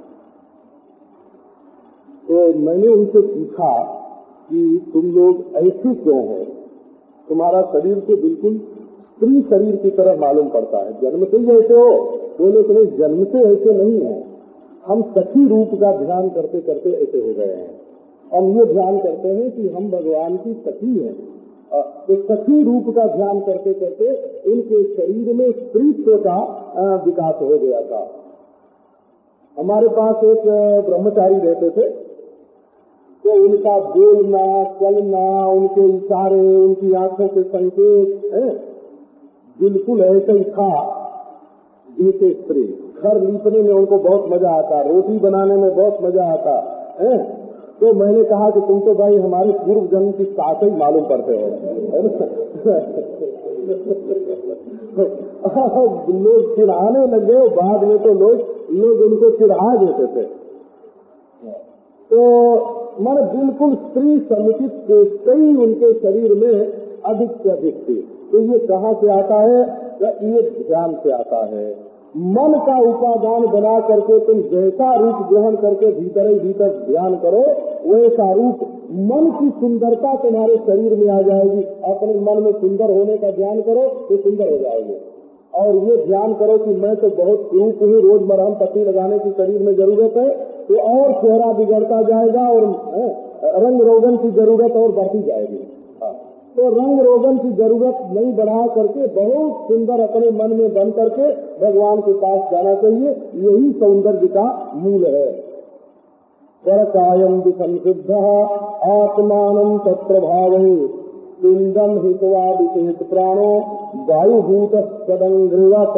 तो मैंने उनसे पूछा कि तुम लोग ऐसे क्यों हो? तुम्हारा शरीर तो बिल्कुल स्त्री शरीर की तरह मालूम पड़ता है, जन्म से ही ऐसे हो? बोले कि नहीं, जन्म से ऐसे नहीं है, हम सखी रूप का ध्यान करते करते ऐसे हो गए हैं। हम ये ध्यान करते हैं कि हम भगवान की सखी हैं, तो सखी रूप का ध्यान करते करते इनके शरीर में स्त्रीत्व का विकास हो गया था। हमारे पास एक ब्रह्मचारी रहते थे, तो उनका बोलना, चलना, उनके इशारे, उनकी आंखों के संकेत बिल्कुल ऐसे ही था जैसे स्त्री। घर लीपने में उनको बहुत मजा आता, रोटी बनाने में बहुत मजा आता है। तो मैंने कहा कि तुम तो भाई हमारे पूर्व जन्म की सास ही मालूम पड़ते हो। लोग चिढ़ाने लगे, बाद में तो लोग उनको चिढ़ा देते थे। तो मन बिल्कुल स्त्री समुचित कई उनके शरीर में अधिक से अधिक थी। तो ये कहाँ से आता है? ये ध्यान से आता है। मन का उपादान बना करके तुम जैसा रूप ग्रहण करके भीतर ही भीतर ध्यान करो, वैसा रूप मन की सुंदरता तुम्हारे शरीर में आ जाएगी। अपने मन में सुंदर होने का ध्यान करो तो सुंदर हो जाएंगे। और ये ध्यान करो कि मैं तो बहुत क्रूप हूँ, रोज मरहम पट्टी लगाने की शरीर में जरूरत है, तो और चेहरा बिगड़ता जाएगा और रंग रोगन की जरूरत और बढ़ती जाएगी। तो रंग रोगन की जरूरत नहीं बढ़ा करके बहुत सुंदर अपने मन में बन करके भगवान के पास जाना चाहिए। यही सौंदर्य का मूल है। परकायं विसंसिद्ध आत्मानं तत्प्रभावे पिंडम हित्वा विशेष प्राणो वायुभूत सदंग्रिवत।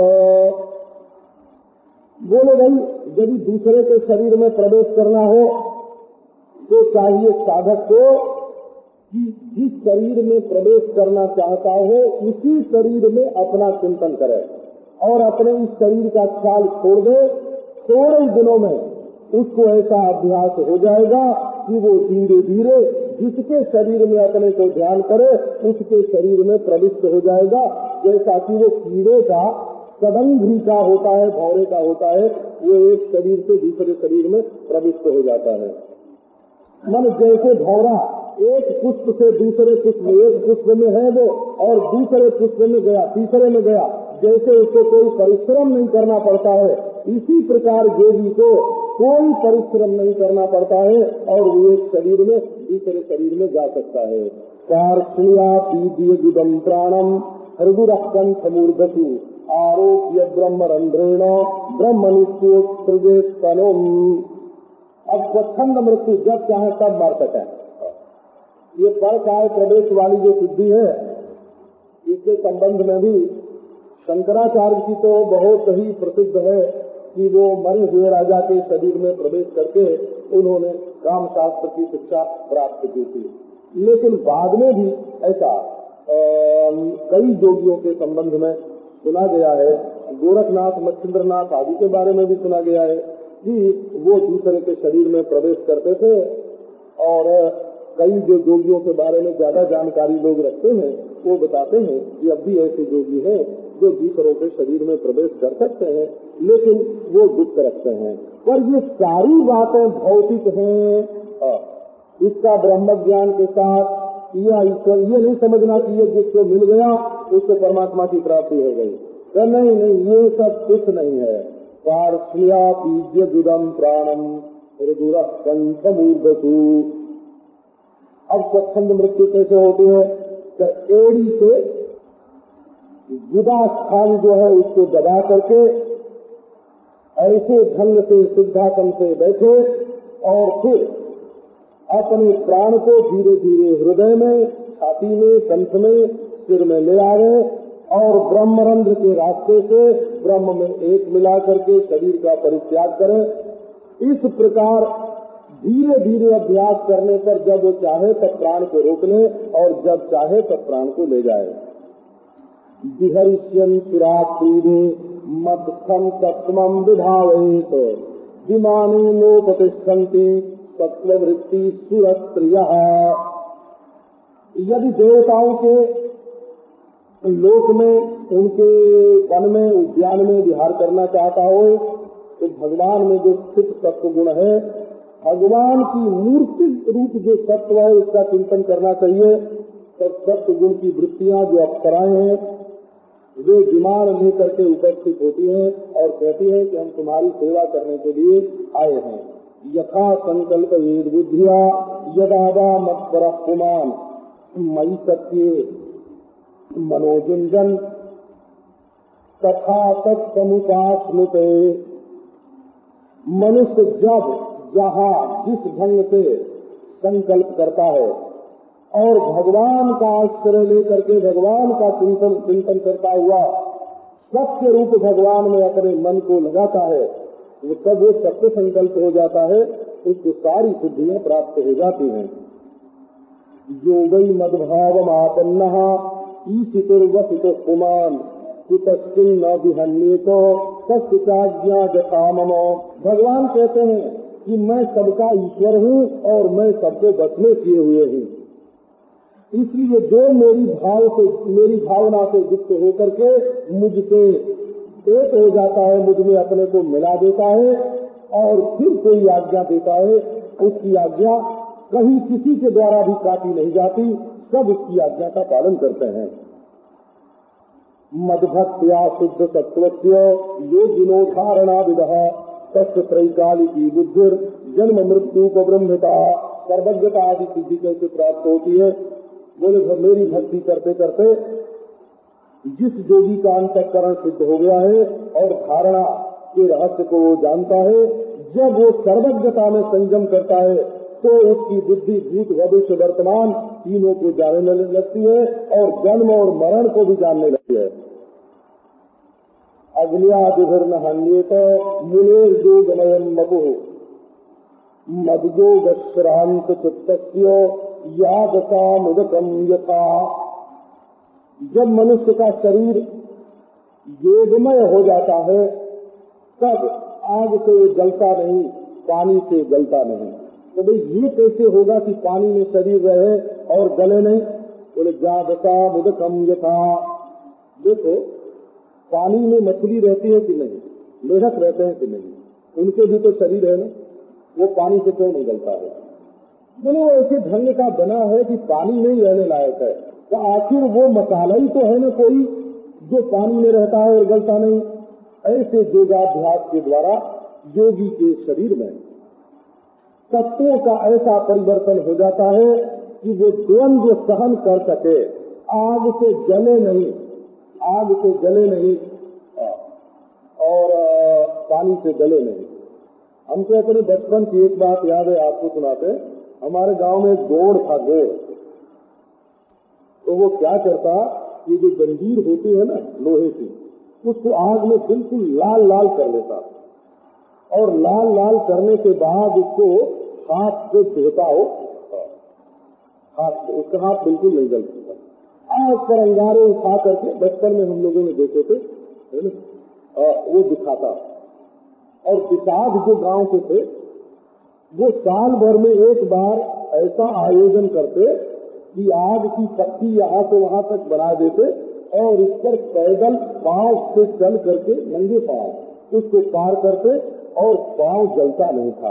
बोले भाई, यदि दूसरे के शरीर में प्रवेश करना हो तो चाहिए साधक को कि जिस शरीर में प्रवेश करना चाहता हो उसी शरीर में अपना चिंतन करे और अपने इस शरीर का ख्याल छोड़ दे। थोड़े ही दिनों में उसको ऐसा अभ्यास हो जाएगा कि वो धीरे धीरे जिसके शरीर में अपने को ध्यान करे उसके शरीर में प्रविष्ट हो जाएगा। जैसा कि वो कीड़े का सदंघ्री का होता है, भौरे का होता है, वो एक शरीर से दूसरे शरीर में प्रविष्ट हो जाता है। मन जैसे भौरा एक पुष्प से दूसरे पुष्प में, एक पुष्प में है वो और दूसरे पुष्प में गया, तीसरे में गया, जैसे उसको कोई परिश्रम नहीं करना पड़ता है, इसी प्रकार योगी को कोई परिश्रम नहीं करना पड़ता है और वो एक शरीर में दूसरे शरीर में जा सकता है। कार्ष्णिया पीदियगुदम प्राणम हृदुरक्कंठ मूर्धसु आरोप्य ब्रह्मरंध्रेण ब्रह्मनिष्ठोत्सृजेत तनुम। अब स्वच्छंद मृत्यु जब चाहे तब मर सके। ये परकाय प्रवेश वाली जो सिद्धि है, इसके संबंध में भी शंकराचार्य की तो बहुत ही प्रसिद्ध है कि वो मरे हुए राजा के शरीर में प्रवेश करके उन्होंने काम शास्त्र की शिक्षा प्राप्त की थी। लेकिन बाद में भी ऐसा कई योगियों के संबंध में सुना गया है। गोरखनाथ, मच्छिंद्रनाथ आदि के बारे में भी सुना गया है कि वो दूसरे के शरीर में प्रवेश करते थे और कई जो योगियों के बारे में ज्यादा जानकारी लोग रखते हैं वो बताते हैं कि अब भी ऐसे योगी हैं जो दूसरों के शरीर में प्रवेश कर सकते हैं, लेकिन वो गुप्त रखते हैं। पर ये सारी बातें भौतिक हैं। इसका ब्रह्म ज्ञान के साथ या ईश्वर ये नहीं समझना कि ये जिसको मिल गया उसको परमात्मा की प्राप्ति हो गई। तो नहीं, ये सब कुछ नहीं है। पार्थिया बीज दुदम प्राणम दूरा कंठमूर्धसु। अब स्वच्छंद मृत्यु कैसे होती है? तो एड़ी से गुदा स्थान जो है उसको दबा करके ऐसे ढंग से सिद्धासन से बैठे और फिर अपने प्राण को धीरे धीरे हृदय में, छाती में, कंठ में, सिर में ले आवे और ब्रह्मरंध्र के रास्ते से ब्रह्म में एक मिला करके शरीर का परित्याग करें। इस प्रकार धीरे धीरे अभ्यास करने पर जब वो चाहे तब प्राण को रोक ले और जब चाहे तब प्राण को ले जाए। विहरिष्यन् सुरात्रीनि मत्स्थं तत्त्वं विभावयेत् विमाने नोपतिष्ठन्ति तत्त्ववृत्ति सुरस्त्रियः। यदि देवताओं के लोक में, उनके वन में, उद्यान में विहार करना चाहता हो तो भगवान में जो स्थित तत्व गुण है, भगवान की मूर्ति रूप जो तत्व है उसका चिंतन करना चाहिए। तब तत्व गुण की वृत्तियां जो अप्सराएं हैं वे विमान लेकर के उपस्थित होती हैं और कहती हैं कि हम तुम्हारी सेवा करने के लिए आए हैं। यथा संकल्प वेद बुद्धिया यदा मत्पर पुमान मई सत्य मनोजुंजन तथा तत्समुपास्नुते। मनुष्य जब जहाँ जिस ढंग से संकल्प करता है और भगवान का आश्रय लेकर के भगवान का चिंतन करता हुआ सत्य रूप भगवान में अपने मन को लगाता है, वो तब वो सत्य संकल्प हो जाता है, उसको सारी सिद्धियां प्राप्त हो जाती हैं। जो वही मदभाव आपन्न ईशितुर्वसितो पुमान कुतस्किन न विहन्ये तो तस्ज्ञा जथा मम। भगवान कहते हैं कि मैं सबका ईश्वर हूँ और मैं सबको बस में किए हुए हूँ। इसलिए जो मेरी भावना से युक्त होकर के मुझसे एक हो जाता है, मुझ में अपने को मिला देता है और फिर कोई आज्ञा देता है, उसकी आज्ञा कहीं किसी के द्वारा भी काटी नहीं जाती, सब उसकी आज्ञा का पालन करते हैं। मदभक्त्या शुद्ध सत्वस्य योगिनो धारणा विदः तस्य त्रैकालिकी बुद्धिर जन्म मृत्यु को ब्रह्मता। सर्वज्ञता आदि सिद्धि कैसे प्राप्त होती है? बोले मेरी भक्ति करते करते जिस योगी का अंतःकरण सिद्ध हो गया है और धारणा के रहस्य को वो जानता है, जब वो सर्वज्ञता में संयम करता है तो उसकी बुद्धि भूत भविष्य वर्तमान तीनों को जानने लगती है और जन्म और मरण को भी जानने लगती है। अग्नियादिभिर्न हन्येत मुनेर्योगमयं मपुः मद्योगश्रान्त चित्तस्य यादकामुदकं यथा। जब मनुष्य का शरीर योगमय हो जाता है तब आग से जलता नहीं, पानी से जलता नहीं। तो भाई ये कैसे होगा कि पानी में शरीर रहे और गले नहीं? बोले यादकामुदकं यथा। देखो पानी में मछली रहती है कि नहीं, मेढक रहते हैं कि नहीं, उनके भी तो शरीर है ना, वो पानी से क्यों नहीं गलता है? बोले वो ऐसे ढंग का बना है कि पानी में ही रहने लायक है। तो आखिर वो मसाला ही तो है ना कोई जो पानी में रहता है और गलता नहीं। ऐसे योगाभ्यास के द्वारा योगी के शरीर में तत्वों का ऐसा परिवर्तन हो जाता है कि वो द्वंद्व सहन कर सके, आग से जले नहीं, आग से जले नहीं और पानी से जले नहीं। हमको अपने बचपन की एक बात याद है, आपको सुनाते। हमारे गांव में एक गोड़ था, गोड़। तो वो क्या करता, ये जो जंजीर होती है ना लोहे की, उसको आग में बिल्कुल लाल लाल कर लेता और लाल लाल करने के बाद उसको हाथ से धोता हो, हाथ से, उसका हाथ बिल्कुल नहीं जल सकता। आग पर अंगारे उठा करके बचपन में हम लोगों ने देखे थे, वो दिखाता। और विकास जो गांव के थे वो साल भर में एक बार ऐसा आयोजन करते कि आग की पत्ती यहाँ से वहाँ तक बना देते और उस पर पैदल पांव से चल करके नंगे पांव उसको पार करते और पांव जलता नहीं था।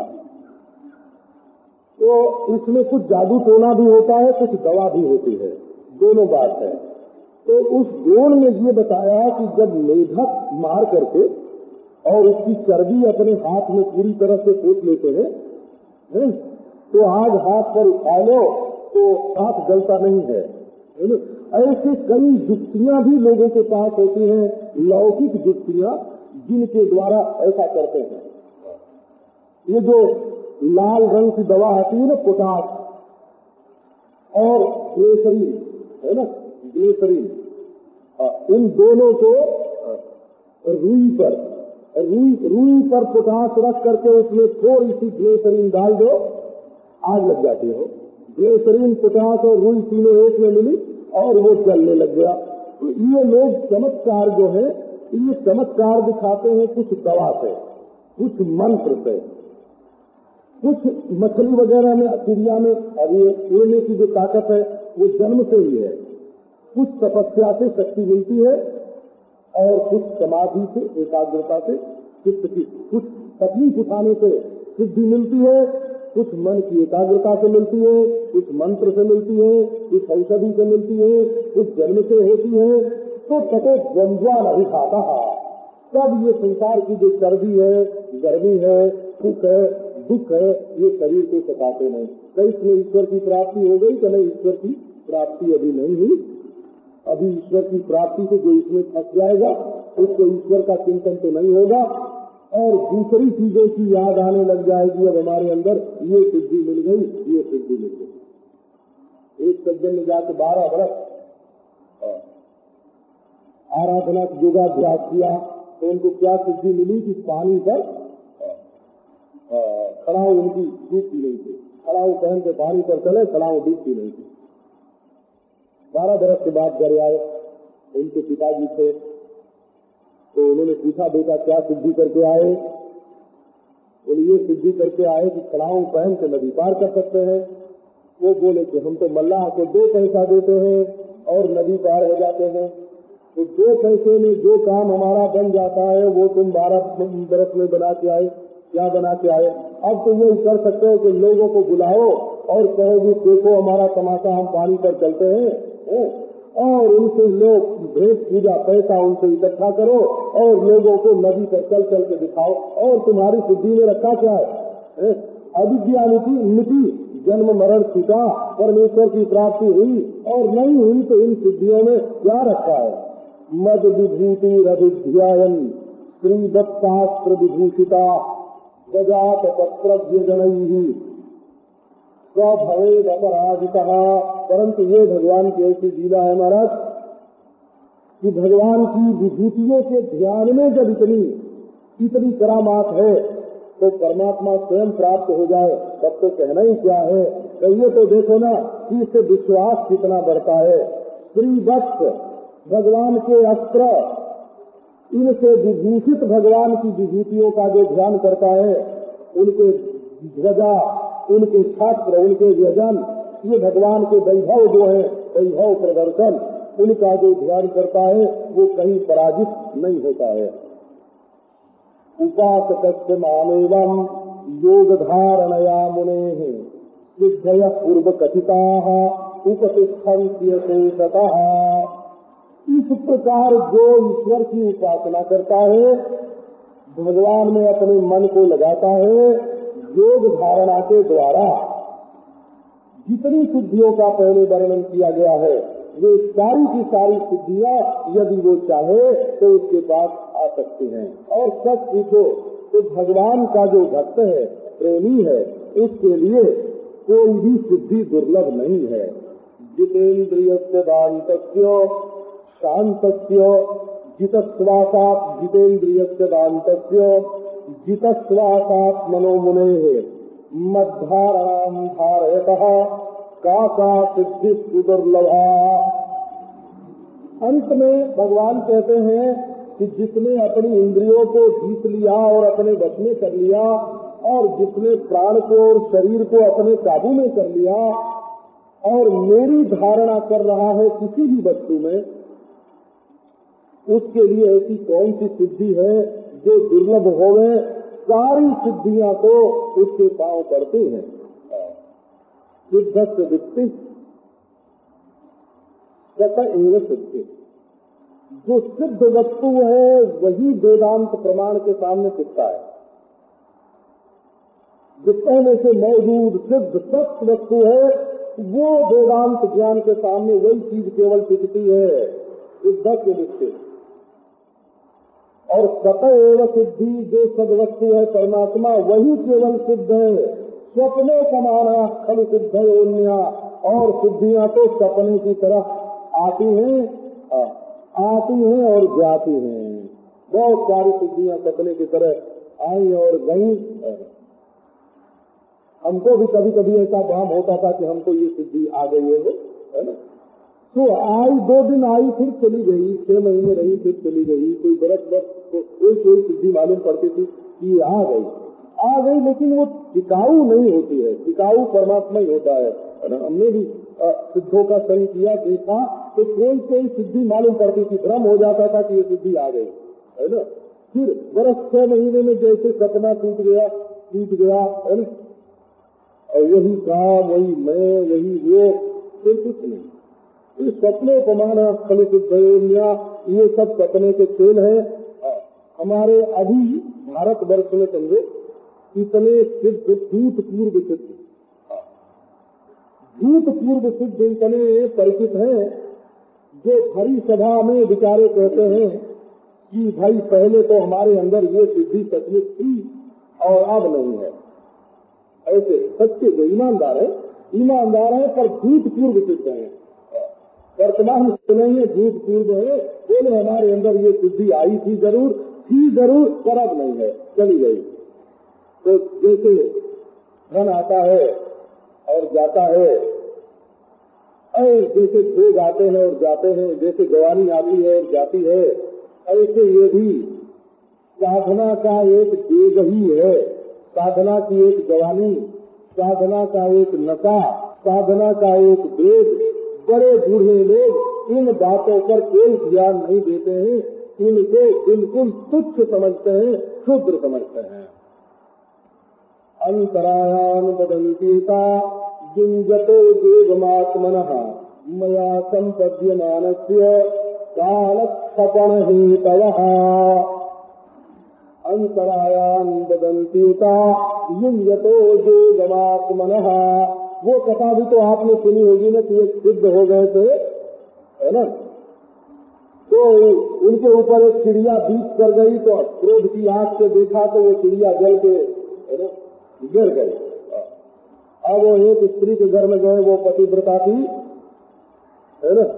तो इसमें कुछ जादू टोना भी होता है, कुछ दवा भी होती है, दोनों बात है। तो उस गोण में ये बताया कि जब मेढक मार करके और उसकी चर्बी अपने हाथ में पूरी तरह से पोत लेते हैं, तो आज हाथ पर उठा लो तो हाथ जलता नहीं है। ऐसे कई युक्तियां भी लोगों के पास होती हैं, लौकिक युक्तियां, जिनके द्वारा ऐसा करते हैं। ये जो लाल रंग की दवा आती है ना, पोटाश और ग्लिसरीन है ना, ग्लिसरीन, इन दोनों को रुई पर पोटाश रख करके उसमें थोड़ी सी ग्लिसरीन डाल दो, आग लग जाती हो। ग्लिसरीन, पोटाश और रुई तीनों एक में मिली और वो जलने लग गया। तो ये लोग चमत्कार जो है, ये चमत्कार दिखाते हैं कुछ दवा से, कुछ मंत्र से, कुछ मछली वगैरह में, चिड़िया में अभी उड़ने की जो ताकत है वो जन्म से ही है, कुछ तपस्या से शक्ति मिलती है और कुछ समाधि से, एकाग्रता से, चित्त की कुछ तकलीफ उठाने से सिद्धि मिलती है, कुछ मन की एकाग्रता से मिलती है, कुछ मंत्र से मिलती है, कुछ औषधि से मिलती है, कुछ जन्म से होती है। तो तको द्वंद्वा नहीं खाता तब ये संसार की जो चर्बी है, गर्मी है, सुख है, दुख है, ये शरीर को सताते नहीं। तो इसमें ईश्वर की प्राप्ति हो गई कि नहीं? ईश्वर की प्राप्ति अभी नहीं हुई। अभी ईश्वर की प्राप्ति से जो इसमें फंस जाएगा उसको ईश्वर का चिंतन तो नहीं होगा और दूसरी चीजों की याद आने लग जाएगी। अब हमारे अंदर ये सिद्धि मिल गई, ये सिद्धि मिल गई। एक सज्जन ने जाकर 12 वर्ष आराधना योगाभ्यास किया तो उनको क्या सिद्धि मिली कि पानी पर खड़ाऊ उनकी डूबती नहीं थी। खड़ाऊ पहन के पानी पर चले, खड़ाऊ डूबती नहीं थी। 12 बरस के बाद घर आए, उनके पिताजी थे, तो उन्होंने पूछा, बेटा क्या सिद्धि करके आए? बोले ये सिद्धि करके आए कि खड़ाऊ पहन के नदी पार कर सकते हैं। वो बोले कि हम तो मल्लाह को 2 पैसा देते हैं और नदी पार हो जाते हैं। तो 2 पैसे में जो काम हमारा बन जाता है वो तुम 12 बरस में बना के आए। क्या बना के आए? अब तो ये कर सकते हो कि लोगों को बुलाओ और कहोगे देखो हमारा तमाशा, हम पानी पर चलते हैं, और उनसे लोग भेंट पूजा पैसा उनसे इकट्ठा करो और लोगों को नदी पर चल चल के दिखाओ और तुम्हारी सिद्धि में रखा क्या है? अविद्या मिटी, जन्म मरण छूटा, परमेश्वर की प्राप्ति हुई और नहीं हुई तो इन सिद्धियों में क्या रखा है? मद विभूति रविध्यायन श्री दत्तास्त्र विभूषिता गजात पत्र जनई स्वभवेद अपराजिता। परंतु ये भगवान की ऐसी लीला है महाराज कि भगवान की विभूतियों के ध्यान में जब इतनी करामात है तो परमात्मा स्वयं प्राप्त हो जाए तब तो कहना ही क्या है। कहिए तो देखो ना कि इससे विश्वास कितना बढ़ता है। श्रीवत्स भगवान के अस्त्र, इनसे विभूषित भगवान की विभूतियों का जो ध्यान करता है, उनके ध्वजा, उनके छत्र, उनके व्यजन, ये भगवान के वैभव जो है, वैभव प्रदर्शन, उनका जो ध्यान करता है वो कहीं पराजित नहीं होता है। उपासक मामेवं योग धारणया मुनेः सिद्धयः पूर्व कथिताः उपतिष्ठन्ति शेषतः। इस प्रकार जो ईश्वर की उपासना करता है, भगवान में अपने मन को लगाता है, योग धारणा के द्वारा जितनी सिद्धियों का पहले वर्णन किया गया है वे सारी की सारी सिद्धियां यदि वो चाहे तो उसके पास आ सकती हैं। और सच पूछो तो भगवान का जो भक्त है, प्रेमी है, उसके लिए कोई भी सिद्धि दुर्लभ नहीं है। जितेन्द्रियस्य दान्तस्य शान्तस्य जितश्वासात् जितेन्द्रियस्य दान्तस्य जितश्वासात् मनोमुनेः मद्धारणां धारयतः का सिद्धि सुदुर्लभा। अंत में भगवान कहते हैं कि जिसने अपनी इंद्रियों को जीत लिया और अपने वश में कर लिया और जिसने प्राण को और शरीर को अपने काबू में कर लिया और मेरी धारणा कर रहा है किसी भी वस्तु में, उसके लिए ऐसी कौन सी सिद्धि है जो दुर्लभ होवे? सारी सिद्धियां तो उसके पांव पड़ती हैं। सिद्धस्य वित्ति सत एव सिद्धि। जो सिद्ध वस्तु है वही वेदांत प्रमाण के सामने टिकता है। जो पहले से मौजूद सिद्ध सत्य वस्तु है वो वेदांत ज्ञान के सामने वही चीज केवल टिकती है, सिद्धस्य वित्ति। और सत एव सिद्धि, जो सद वस्तु है परमात्मा वही केवल सिद्ध है। स्वप्ने समाना खल सिद्धयोन्या, और सिद्धियां तो सपने की तरह आती हैं और जाती हैं। बहुत सारी सिद्धियां सपने की तरह आई और गई। हमको भी कभी कभी ऐसा भाव होता था कि हमको ये सिद्धि आ गई है ना। तो आई, 2 दिन आई फिर चली गई, 6 महीने रही फिर चली गई। कोई बरस कोई सिद्धि मालूम पड़ती थी कि आ गई, लेकिन वो टिकाऊ नहीं होती है। टिकाऊ परमात्मा ही होता है ना। हमने भी सिद्धों का संग किया, देखा तो कोई सिद्धि मालूम पड़ती थी, भ्रम हो जाता था कि ये सिद्धि आ गई है ना। फिर बरस 6 महीने में जैसे सपना टूट गया है ना। और वही काम, वही मैं, वही वो, फिर कुछ नहीं। इस सपने को माना खल सिद्धयोन्या, ये सब सपने के खेल हैं। हमारे अभी भारतवर्ष में समझो इतने सिद्ध भूतपूर्व सिद्ध इतने परिचित हैं, जो भरी सभा में विचारे कहते हैं कि भाई पहले तो हमारे अंदर ये सिद्धि सचमुच थी और अब नहीं है। ऐसे सच्चे जो ईमानदार है पर भूतपूर्व सिद्ध है। वर्तमान में नहीं है, भूतपूर्व है। बोले हमारे अंदर ये सिद्धि आई थी जरूर, पर अब नहीं है, चली गई। तो जैसे धन आता है और जाता है, और जैसे भोग आते हैं और जाते हैं, जैसे जवानी आती है और जाती है, ऐसे ये भी साधना का एक वेग ही है। साधना की एक जवानी, साधना का एक नशा, साधना का एक वेग। बड़े बूढ़े लोग इन बातों पर कोई ध्यान नहीं देते हैं, इनको बिल्कुल तुच्छ समझते हैं, क्षुद्र समझते हैं। अंतरायान वदन्तीता युञ्जतो योगमात्मनः मया सम्पद्यमानस्य कालक्षपण हेतवः। अंतरायान वदन्तीता युञ्जतो योगमात्मनः। वो कथा भी तो आपने सुनी होगी ना कि एक सिद्ध हो गए थे, है ना। तो उनके ऊपर एक चिड़िया बीत कर गई, तो क्रोध की आंख से देखा तो वो चिड़िया जल के गिर गई। अब वो एक स्त्री के घर में गए, वो पतिव्रता थी, है ना।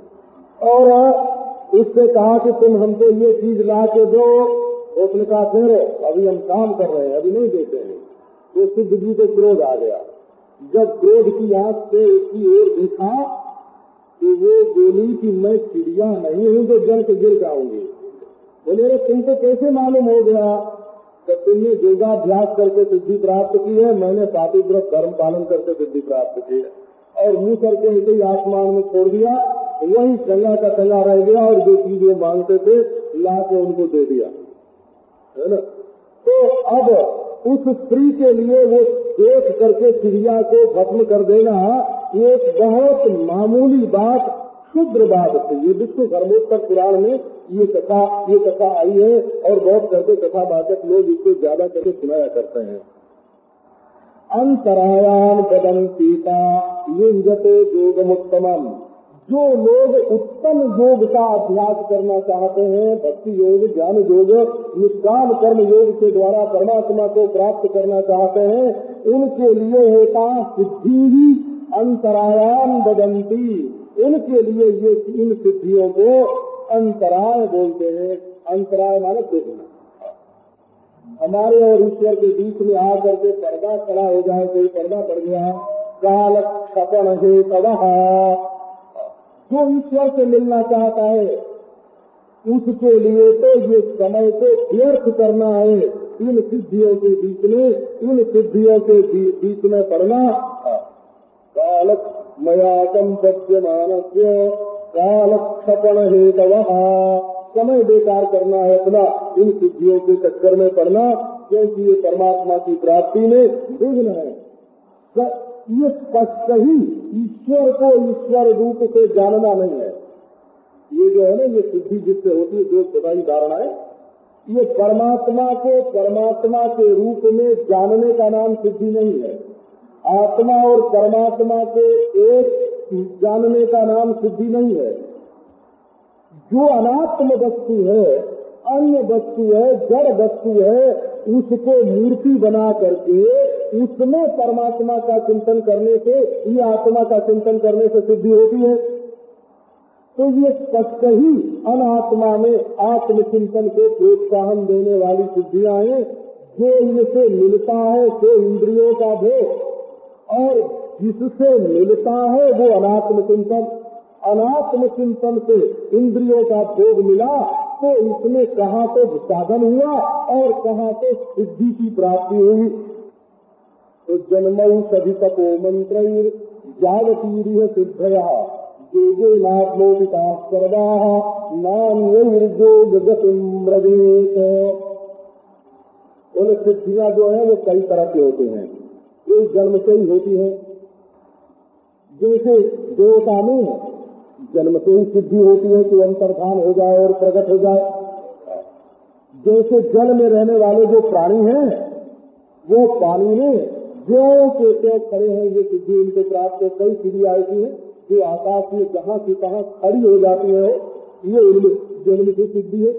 और उससे कहा कि तुम हमको ये चीज ला के दो। उसने कहा ठहरो, अभी हम काम कर रहे हैं, अभी नहीं देते हैं। तो सिद्ध जी को क्रोध आ गया। जब क्रोध की आंख से उसकी ओर देखा तो वो बोली कि मैं चिड़िया नहीं हूँ जो जल के गिर जाऊंगी। बोले अरे तुमको कैसे मालूम हो गया? तो तुमने योगाभ्यास करके सिद्धि प्राप्त की है, मैंने पातिव्रत धर्म पालन करके सिद्धि प्राप्त की है। और मुंह करके ऐसे ही आसमान में छोड़ दिया, वही चंगा का चंगा रह गया और जो चीज वो मांगते थे ला के उनको दे दिया, है ना। तो अब उस स्त्री के लिए वो देख करके चिड़िया को भस्म कर देना एक बहुत मामूली बात, क्षुद्र बात थी। ये विष्णु धर्मोत्तर पुराण में ये कथा आई है और बहुत करके कथा वाचक लोग इसको ज्यादा करके सुनाया करते हैं। अंतरायान वदन्तीता युञ्जते योगमुत्तमम्। जो लोग उत्तम योग का अभ्यास करना चाहते हैं, भक्ति योग, ज्ञान योग, निष्काम कर्म योग के द्वारा परमात्मा को प्राप्त करना चाहते हैं, उनके लिए होता सिद्धि ही अंतरायान वदन्ती। उनके लिए ये इन सिद्धियों को अंतराय बोलते हैं। अंतराय माने देखना। हमारे और ईश्वर के बीच में आकर के पर्दा खड़ा हो जाए, कोई पर्दा पड़ गया, काल क्षपण हेतवः। जो ईश्वर से मिलना चाहता है उसके लिए तो ये समय को व्यर्थ करना है। इन सिद्धियों के बीच में पड़ना। काल मयाकम पद्यमानस्य कालक्षपण हेतवः, समय बेकार करना है अपना इन सिद्धियों के चक्कर में पड़ना, क्योंकि ये परमात्मा की प्राप्ति में विघ्न है। ये स्पष्ट ही ईश्वर को ईश्वर रूप से जानना नहीं है। ये जो है ना, ये सिद्धि जिससे होती है, जो सदाई धारणा है, ये परमात्मा को परमात्मा के रूप में जानने का नाम सिद्धि नहीं है। आत्मा और परमात्मा के एक जानने का नाम सिद्धि नहीं है। जो अनात्म वस्तु है, अन्य वस्तु है, जड़ वस्तु है, उसको मूर्ति बना करके उसमें परमात्मा का चिंतन करने से, ये आत्मा का चिंतन करने से सिद्धि होती है। तो ये स्पष्ट ही अनात्मा में आत्मचिंतन को प्रोत्साहन देने वाली सिद्धियां हैं। जो इनसे मिलता है तो इंद्रियों का भोग, और जिससे मिलता है वो अनात्म चिंतन। अनात्म चिंतन से इंद्रियों का भोग मिला तो इसमें कहाँ तो साधन हुआ और कहाँ तो सिद्धि की प्राप्ति हुई। तो जन्मऊ सभी तपो मंत्र जागतीरिय सिद्धया जो नात्मोपिता सर्वा नाम योग गतिम्रदेश। उन सिद्धियां जो है वो कई तरह के होते हैं। एक जन्म से ही होती है, जैसे देवता में जन्म से ही सिद्धि होती है कि अंतर्धान हो जाए और प्रकट हो जाए। जैसे जल में रहने वाले जो प्राणी हैं, वो पानी में ज्यों के त्यों खड़े हैं, ये सिद्धि उनके प्राप्त है। कई चिड़िया ऐसी है जो आकाश में जहाँ से कहाँ खड़ी हो जाती है, ये उनमें जन्म से सिद्धि है।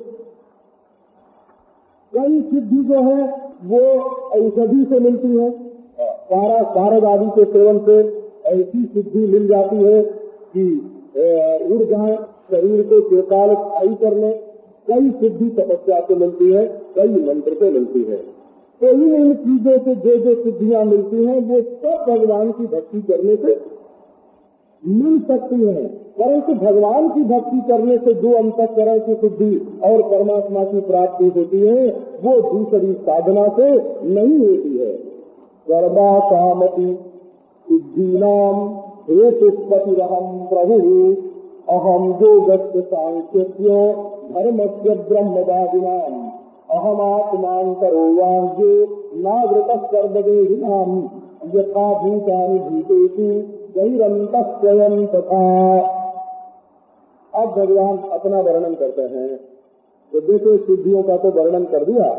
कई सिद्धि जो है वो औषधि से मिलती है, पारद आदि के सेवन से ऐसी सिद्धि मिल जाती है कि उड़ जाए, शरीर को चिरकाल स्थायी कर ले। कई सिद्धि तपस्या से मिलती है, कई मंत्र से मिलती है। तो इन चीजों से जो जो सिद्धियां मिलती हैं वो सब भगवान की भक्ति करने से मिल सकती है। परंतु भगवान की भक्ति करने से जो अंतःकरण की सिद्धि और परमात्मा की प्राप्ति होती है वो दूसरी साधना से नहीं होती है। सर्वा कामति सिद्धीनाम हेतुपतिरहम प्रभु अहम योगस्य सांख्यस्य धर्मस्य ब्रह्मवादिनाम अहम आत्मांतरो वाज्यो नावृतः सर्वदेहिनाम यथा भूतानि भूतेषु गैरन्तः स्वयं तथा। अब भगवान अपना वर्णन करते हैं। तो देखो, सिद्धियों का तो वर्णन कर दिया,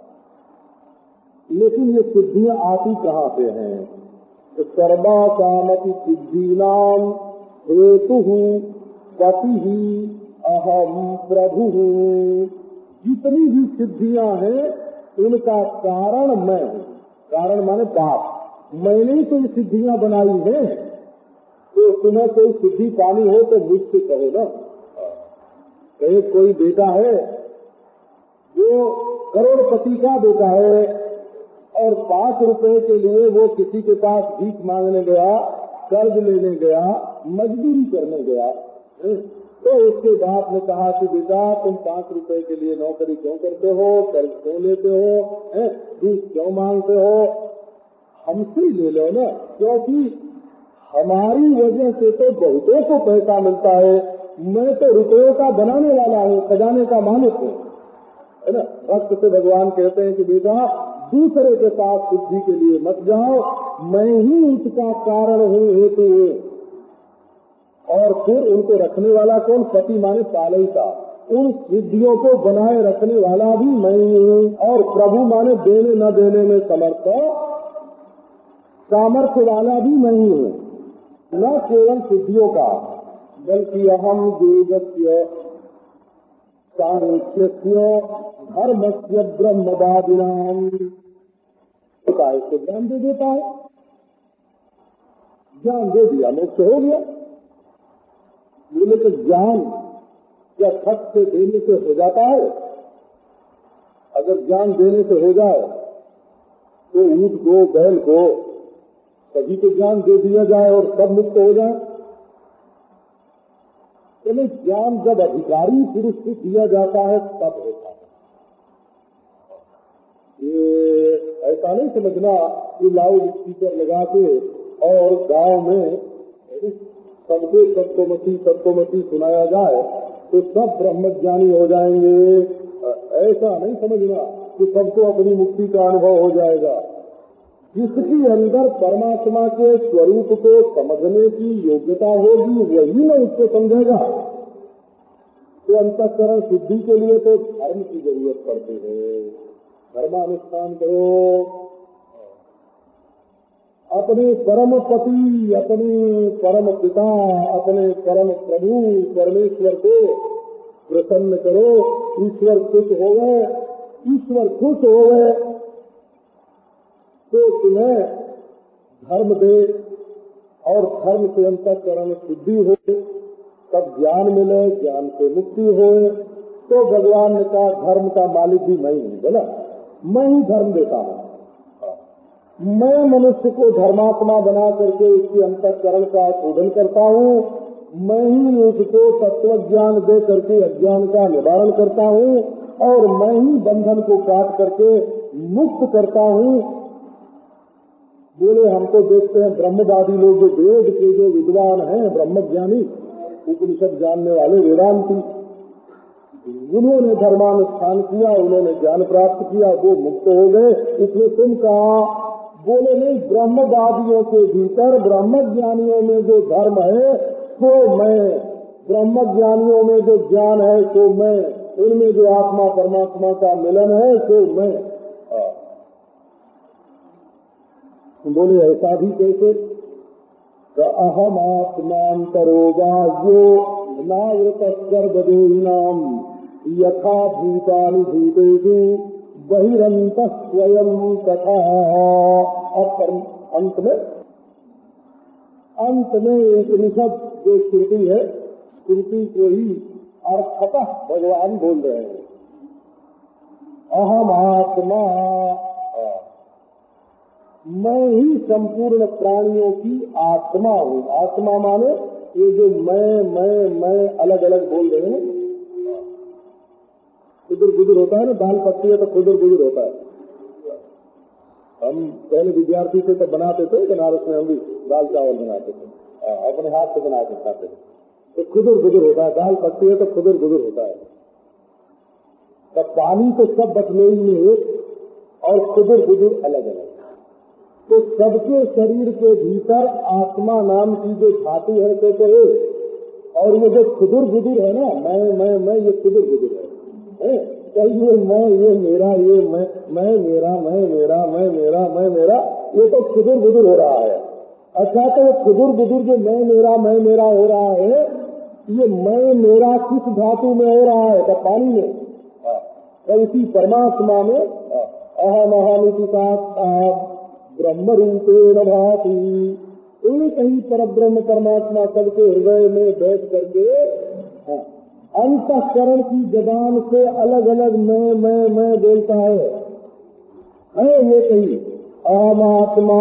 लेकिन ये सिद्धियां आती कहाँ से हैं? तो सर्वा कामति सिद्धीनाम हेतु पति अहम प्रभु। जितनी भी सिद्धियां हैं उनका कारण मैं हूँ। कारण माने बाप, मैंने ही तो ये सिद्धियां बनाई है। तो तुम्हें कोई सिद्धि पानी हो तो मुझसे कहो ना। एक कोई बेटा है, वो करोड़पति का बेटा है, और 5 रुपए के लिए वो किसी के पास भीख मांगने गया, कर्ज लेने गया, मजदूरी करने गया। तो उसके बाप ने कहा कि बेटा तुम 5 रुपए के लिए नौकरी क्यों करते हो, कर्ज क्यों लेते हो, भीख क्यों मांगते हो, हमसे ले लो ना, क्योंकि हमारी वजह से तो बहुतों को पैसा मिलता है। मैं तो रुपयों का बनाने वाला हूँ, खजाने का मालिक हूँ, है ना। भक्त से भगवान कहते हैं कि बेटा दूसरे के पास सिद्धि के लिए मत जाओ, मैं ही उसका कारण हूँ, हेतु हूँ। और फिर उनको रखने वाला कौन? पति माने पालयिता। उन सिद्धियों को बनाए रखने वाला भी मैं ही हूँ, और प्रभु माने देने न देने में सामर्थ्य वाला भी मैं ही हूँ। न केवल सिद्धियों का, बल्कि अहम वेदस्य सांख्यस्य धर्मस्य ब्रह्मवादिनाम का इसको ज्ञान दे देता है। ज्ञान दे दिया, मोक्ष हो गया। बोले तो ज्ञान क्या खत से देने से हो जाता है? अगर ज्ञान देने से हो जाए तो ऊंट को, बैल को, सभी को ज्ञान दे दिया जाए और सब मुक्त हो जाए। यानी ज्ञान जब अधिकारी पुरुष को दिया जाता है तब होता है। ये ऐसा नहीं समझना कि लाउड स्पीकर लगा के और गांव में सबको सत्तोमती सुनाया जाए तो सब ब्रह्मज्ञानी हो जाएंगे। ऐसा नहीं समझना कि सबको अपनी मुक्ति का अनुभव हो जाएगा। जिसके अंदर परमात्मा के स्वरूप को समझने की योग्यता होगी वही न उसको समझेगा। तो अंतःकरण शुद्धि के लिए तो धर्म की जरूरत पड़ती है। धर्मानुष्ठान करो, अपने परम पति, अपने परम पिता, अपने परम प्रभु परमेश्वर को प्रसन्न करो। ईश्वर खुश हो गए, ईश्वर खुश हो गए तो तुम्हें धर्म दे और धर्म से अंतःकरण शुद्धि हो, तब ज्ञान मिले, ज्ञान से मुक्ति हो। तो भगवान ने कहा धर्म का मालिक भी मैं हूँ, बोला मैं ही धर्म देता हूँ। मैं मनुष्य को धर्मात्मा बना करके उसकी अंतःकरण का शोधन करता हूँ। मैं ही उसको तत्व ज्ञान दे करके अज्ञान का निवारण करता हूँ और मैं ही बंधन को काट करके मुक्त करता हूँ। बोले हम तो देखते हैं ब्रह्मवादी लोग जो वेद के जो विद्वान हैं, ब्रह्मज्ञानी, उपनिषद जानने वाले वेदांती, उन्होंने धर्मानुष्ठान किया, उन्होंने ज्ञान प्राप्त किया, वो मुक्त हो गए। इसलिए तुम कहा? बोले नहीं, ब्रह्मवादियों के भीतर ब्रह्मज्ञानियों में जो धर्म है तो मैं, ब्रह्मज्ञानियों में जो ज्ञान है तो मैं, उनमें जो आत्मा परमात्मा का मिलन है तो मैं। बोले ऐसा भी कैसे? अहम आत्मांतरो बाह्यो नावृत सर्वदेहिनाम यथा भूतानि भूतेषु बहिरंतः स्वयं तथा। अंत में उपनिषद जो श्रुति है, श्रुति को ही अर्थतः भगवान बोल रहे हैं। अहम आत्मा, मैं ही संपूर्ण प्राणियों की आत्मा हूँ। आत्मा माने ये जो मैं अलग अलग बोल रहे हैं। खुदर गुदर होता है ना, दाल पकती है तो खुदर गुदर होता है। हम पहले विद्यार्थी थे तो बनाते थे, बनारस में हम भी दाल चावल बनाते थे, अपने हाथ से बना के खाते थे। तो खुदर गुदर होता है, दाल पकती है तो खुदर गुदर होता है। तो पानी तो सब बटलोई में और खुदर गुदर अलग अलग। तो सबके शरीर के भीतर आत्मा नाम की जो धातु है तो एक, और ये जो खुदुर गुदुर है ना, मैं ये खुदुर गुदुर है। ये मैं, ये मेरा, ये मैं मेरा, ये तो खुदुर गुदुर हो रहा है। अच्छा, तो ये खुदुर गुदुर जो मैं मेरा हो रहा है, ये मैं मेरा किस धातु में हो रहा है? तो पानी में। तो इसी परमात्मा में अहम अहमिति का ब्रह्म रूपेण भाति, एक ही परब्रह्म परमात्मा सबके हृदय में बैठ करके अंतःकरण की जबान से अलग अलग मैं बोलता है ये कही अहमात्मा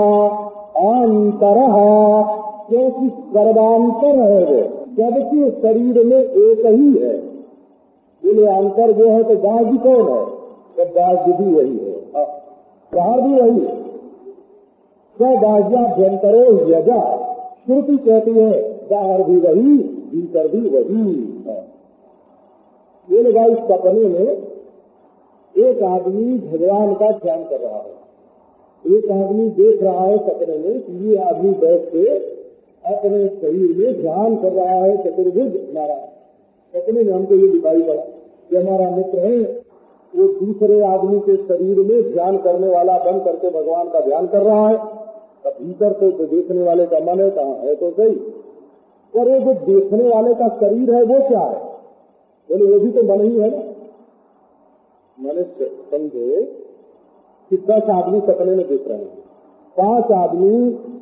अंतरः, क्योंकि सर्वांतर है वो, सबके शरीर में एक ही है। बोले अंतर जो है तो बाह्य कौन है? तो बाह्य भी वही है, बाहर भी वही है। बाह्याभ्यंतरो यजा, श्रुति कहती है बाहर भी वही, भीतर भी वही है। बोले भाई, सपने में एक आदमी भगवान का ध्यान कर रहा है। एक आदमी देख रहा है सपने में कि ये आदमी बैठ के अपने शरीर में ध्यान कर रहा है, चतुर्भुज नारायण। सपने में हमको ये दिखाई पड़ा कि हमारा मित्र है, वो दूसरे आदमी के शरीर में ध्यान करने वाला बन करके भगवान का ध्यान कर रहा है। तब भीतर तो देखने वाले का मन है, कहाँ है तो सही, और ये जो देखने वाले का शरीर है वो क्या है? बोले वो भी तो मन ही है ना। मैंने समझे कि 10 आदमी सपने में देख रहे हैं, 5 आदमी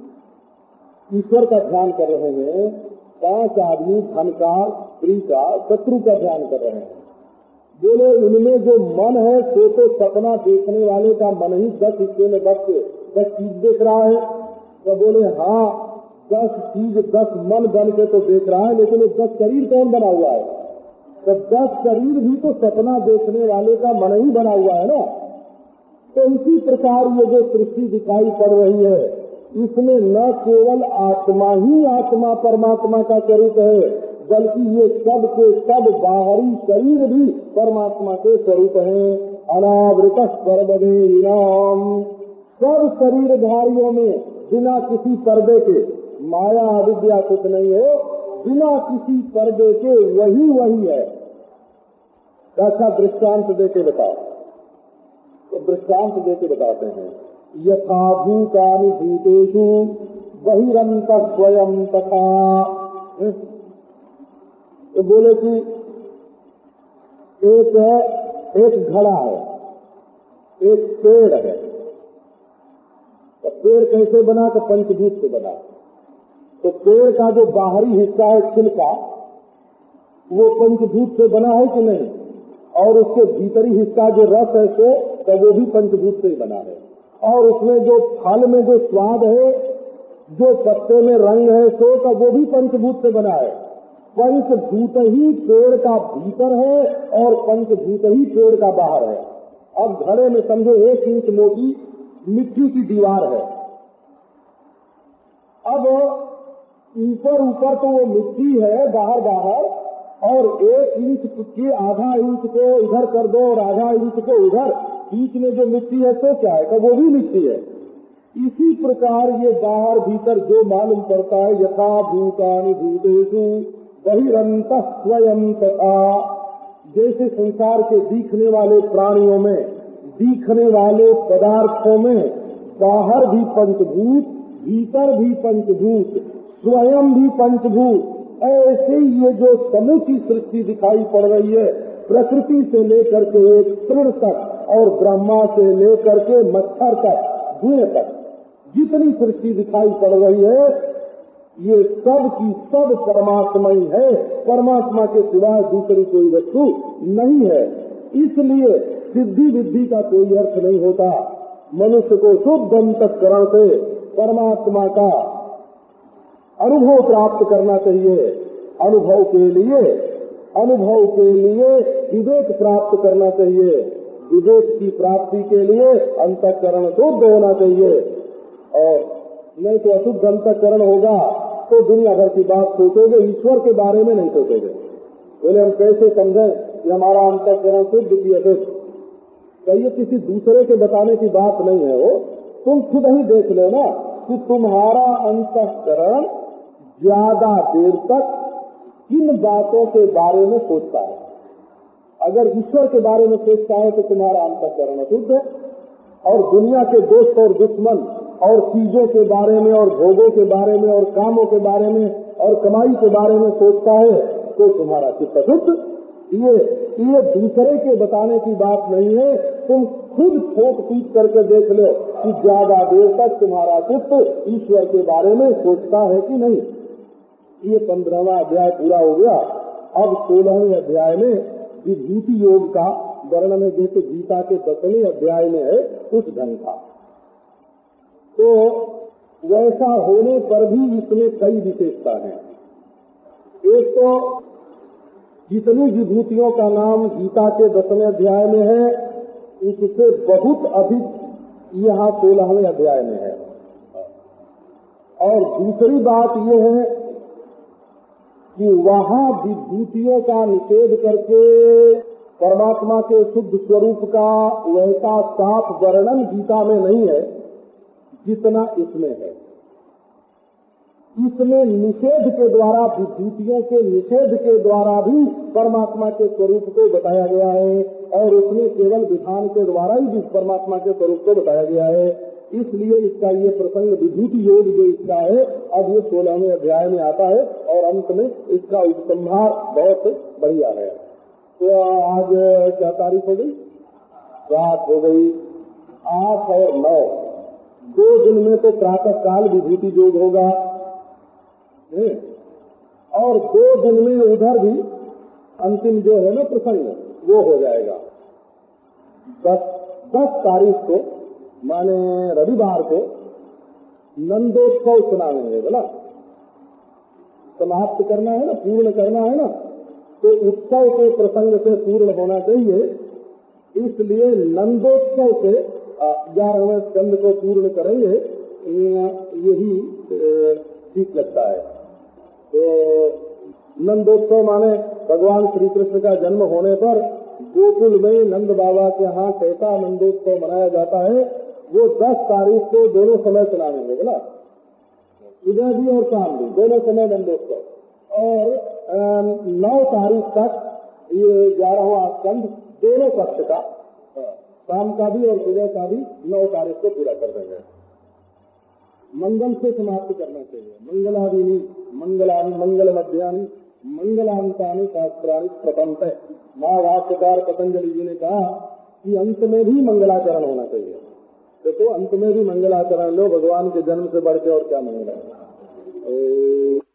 ईश्वर का ध्यान कर रहे हैं, 5 आदमी धन का, स्त्री का, शत्रु का ध्यान कर रहे हैं। बोले उनमें जो मन है तो सपना देखने वाले का मन ही 10 हिस्से में 10 चीज देख रहा है। तो बोले हाँ, 10 चीज 10 मन बन के तो देख रहा है, लेकिन ये 10 शरीर कौन बना हुआ है? तो 10 शरीर भी तो सपना देखने वाले का मन ही बना हुआ है ना। तो इसी प्रकार ये जो सृष्टि दिखाई पड़ रही है, इसमें न केवल आत्मा ही आत्मा परमात्मा का स्वरूप है, बल्कि ये सब के सब बाहरी शरीर भी परमात्मा के स्वरूप हैं। अनावृत पर्वदे इनाम, सब शरीरधारियों में बिना किसी पर्दे के, माया अविद्या कुछ नहीं है, बिना किसी पर्दे के वही है। ऐसा दृष्टांत देके बताओ। तो दृष्टांत देके बताते हैं, यथा भूतानि भूतेषु बहिरंतः स्वयं तथा। तो बोले कि एक घड़ा है, एक पेड़ है। तो पेड़ कैसे बना? तो पंचभूत से बना। तो पेड़ का जो बाहरी हिस्सा है छिलका, वो पंचभूत से बना है कि नहीं? और उसके भीतरी हिस्सा जो रस है तो वो भी पंचभूत से ही बना है। और उसमें जो फल में जो स्वाद है, जो पत्ते में रंग है तो वो भी पंचभूत से बना है। पंचभूत ही पेड़ का भीतर है और पंचभूत ही पेड़ का बाहर है। अब घड़े में समझो 1 इंच मोटी मिट्टी की दीवार है। अब ऊपर तो वो मिट्टी है बाहर, और 1 इंच के आधा इंच को इधर कर दो और आधा इंच को उधर, बीच में जो मिट्टी है तो क्या है? तो वो भी मिट्टी है। इसी प्रकार ये बाहर भीतर जो मालूम पड़ता है, यथा भूतानि भूतेषु बहिरंतः स्वयं तथा, जैसे संसार के दिखने वाले प्राणियों में, दिखने वाले पदार्थों में बाहर भी पंचभूत, भीतर भी पंचभूत, स्वयं भी पंचभूत, ऐसे ही ये जो समूची सृष्टि दिखाई पड़ रही है, प्रकृति से लेकर के एक तृण तक और ब्रह्मा से लेकर के मच्छर तक, धुएं तक, जितनी सृष्टि दिखाई पड़ रही है, ये सब की सब परमात्मा ही है। परमात्मा के सिवाय दूसरी कोई वस्तु नहीं है। इसलिए सिद्धि विद्धि का कोई अर्थ नहीं होता। मनुष्य को शुद्ध अंतःकरण से परमात्मा का अनुभव प्राप्त करना चाहिए। अनुभव के लिए विवेक प्राप्त करना चाहिए। विवेक की प्राप्ति के लिए अंतःकरण शुद्ध होना चाहिए, और नहीं तो अशुद्ध अंतःकरण होगा तो दुनिया भर की बात सोचोगे, ईश्वर के बारे में नहीं सोचोगे। बोले हम कैसे समझें कि हमारा अंतःकरण शुद्ध की अशुद्ध? कहिए किसी दूसरे के बताने की बात नहीं है, वो तुम खुद ही देख लो ना कि तुम्हारा अंतःकरण ज्यादा देर तक किन बातों के बारे में सोचता है। अगर ईश्वर के बारे में सोचता है तो तुम्हारा अंतःकरण अशुद्ध है, और दुनिया के दोस्त और दुश्मन और चीजों के बारे में और भोगों के बारे में और कामों के बारे में और कमाई के बारे में सोचता है तो तुम्हारा चित्त अशुद्ध। ये दूसरे के बताने की बात नहीं है, तुम खुद ठोक पीट करके देख लो कि ज्यादा देर तक तुम्हारा चित्त ईश्वर के बारे में सोचता है कि नहीं। ये 15वां अध्याय पूरा हो गया। अब 16वें अध्याय में विभूति योग का वर्णन है, जैसे गीता के 10वें अध्याय में है उस ढंग का। तो वैसा होने पर भी इसमें कई विशेषता हैं। एक तो जितनी विभूतियों का नाम गीता के 10वें अध्याय में है, इससे बहुत अधिक यहाँ 16वें अध्याय में है। और दूसरी बात ये है कि वहाँ विभूतियों का निषेध करके परमात्मा के शुद्ध स्वरूप का वैसा साफ वर्णन गीता में नहीं है जितना इसमें है। इसमें निषेध के द्वारा, विभूतियों के निषेध के द्वारा भी परमात्मा के स्वरूप को बताया गया है, और उसमें केवल विधान के द्वारा ही परमात्मा के स्वरूप को बताया गया है। इसलिए इसका ये प्रसंग विभूति योग जो इसका है, अब ये 16वें अध्याय में आता है, और अंत में इसका उपसंहार बहुत बढ़िया है। तो आज क्या तारीख हो गई? रात हो गई 8 और 9, 2 दिन में तो प्रातः काल विभूति योग होगा, और 2 दिन में उधर भी अंतिम जो है ना प्रसंग वो हो जाएगा। 10 तारीख को माने रविवार को नंदोत्सव सुनाएंगे बोला, समाप्त करना है ना, पूर्ण करना है ना, तो उत्सव के प्रसंग से पूर्ण होना चाहिए। इसलिए नंदोत्सव से 11वें स्कंद को पूर्ण करेंगे, यही ठीक लगता है। तो नंदोत्सव माने भगवान श्री कृष्ण का जन्म होने पर गोकुल में नंद बाबा के यहाँ कैसा नंदोत्सव मनाया जाता है, वो 10 तारीख को दोनों समय सुनाएंगे बोला, सुबह भी और शाम भी, दोनों समय नंदोत्सव। और 9 तारीख तक ये 11वां स्कंद दोनों पक्ष का, शाम का भी और सुबह का भी 9 तारीख को पूरा कर देंगे। मंगल से समाप्त करना चाहिए। मंगलादीनी मंगलानि मंगल मध्यानि मंगलांतानि शास्त्राणि प्रपंच। महाभाष्यकार पतंजलि जी ने कहा कि अंत में भी मंगलाचरण होना चाहिए। देखो अंत में भी मंगलाचरण लो, भगवान के जन्म से बढ़ के और क्या मंगल है।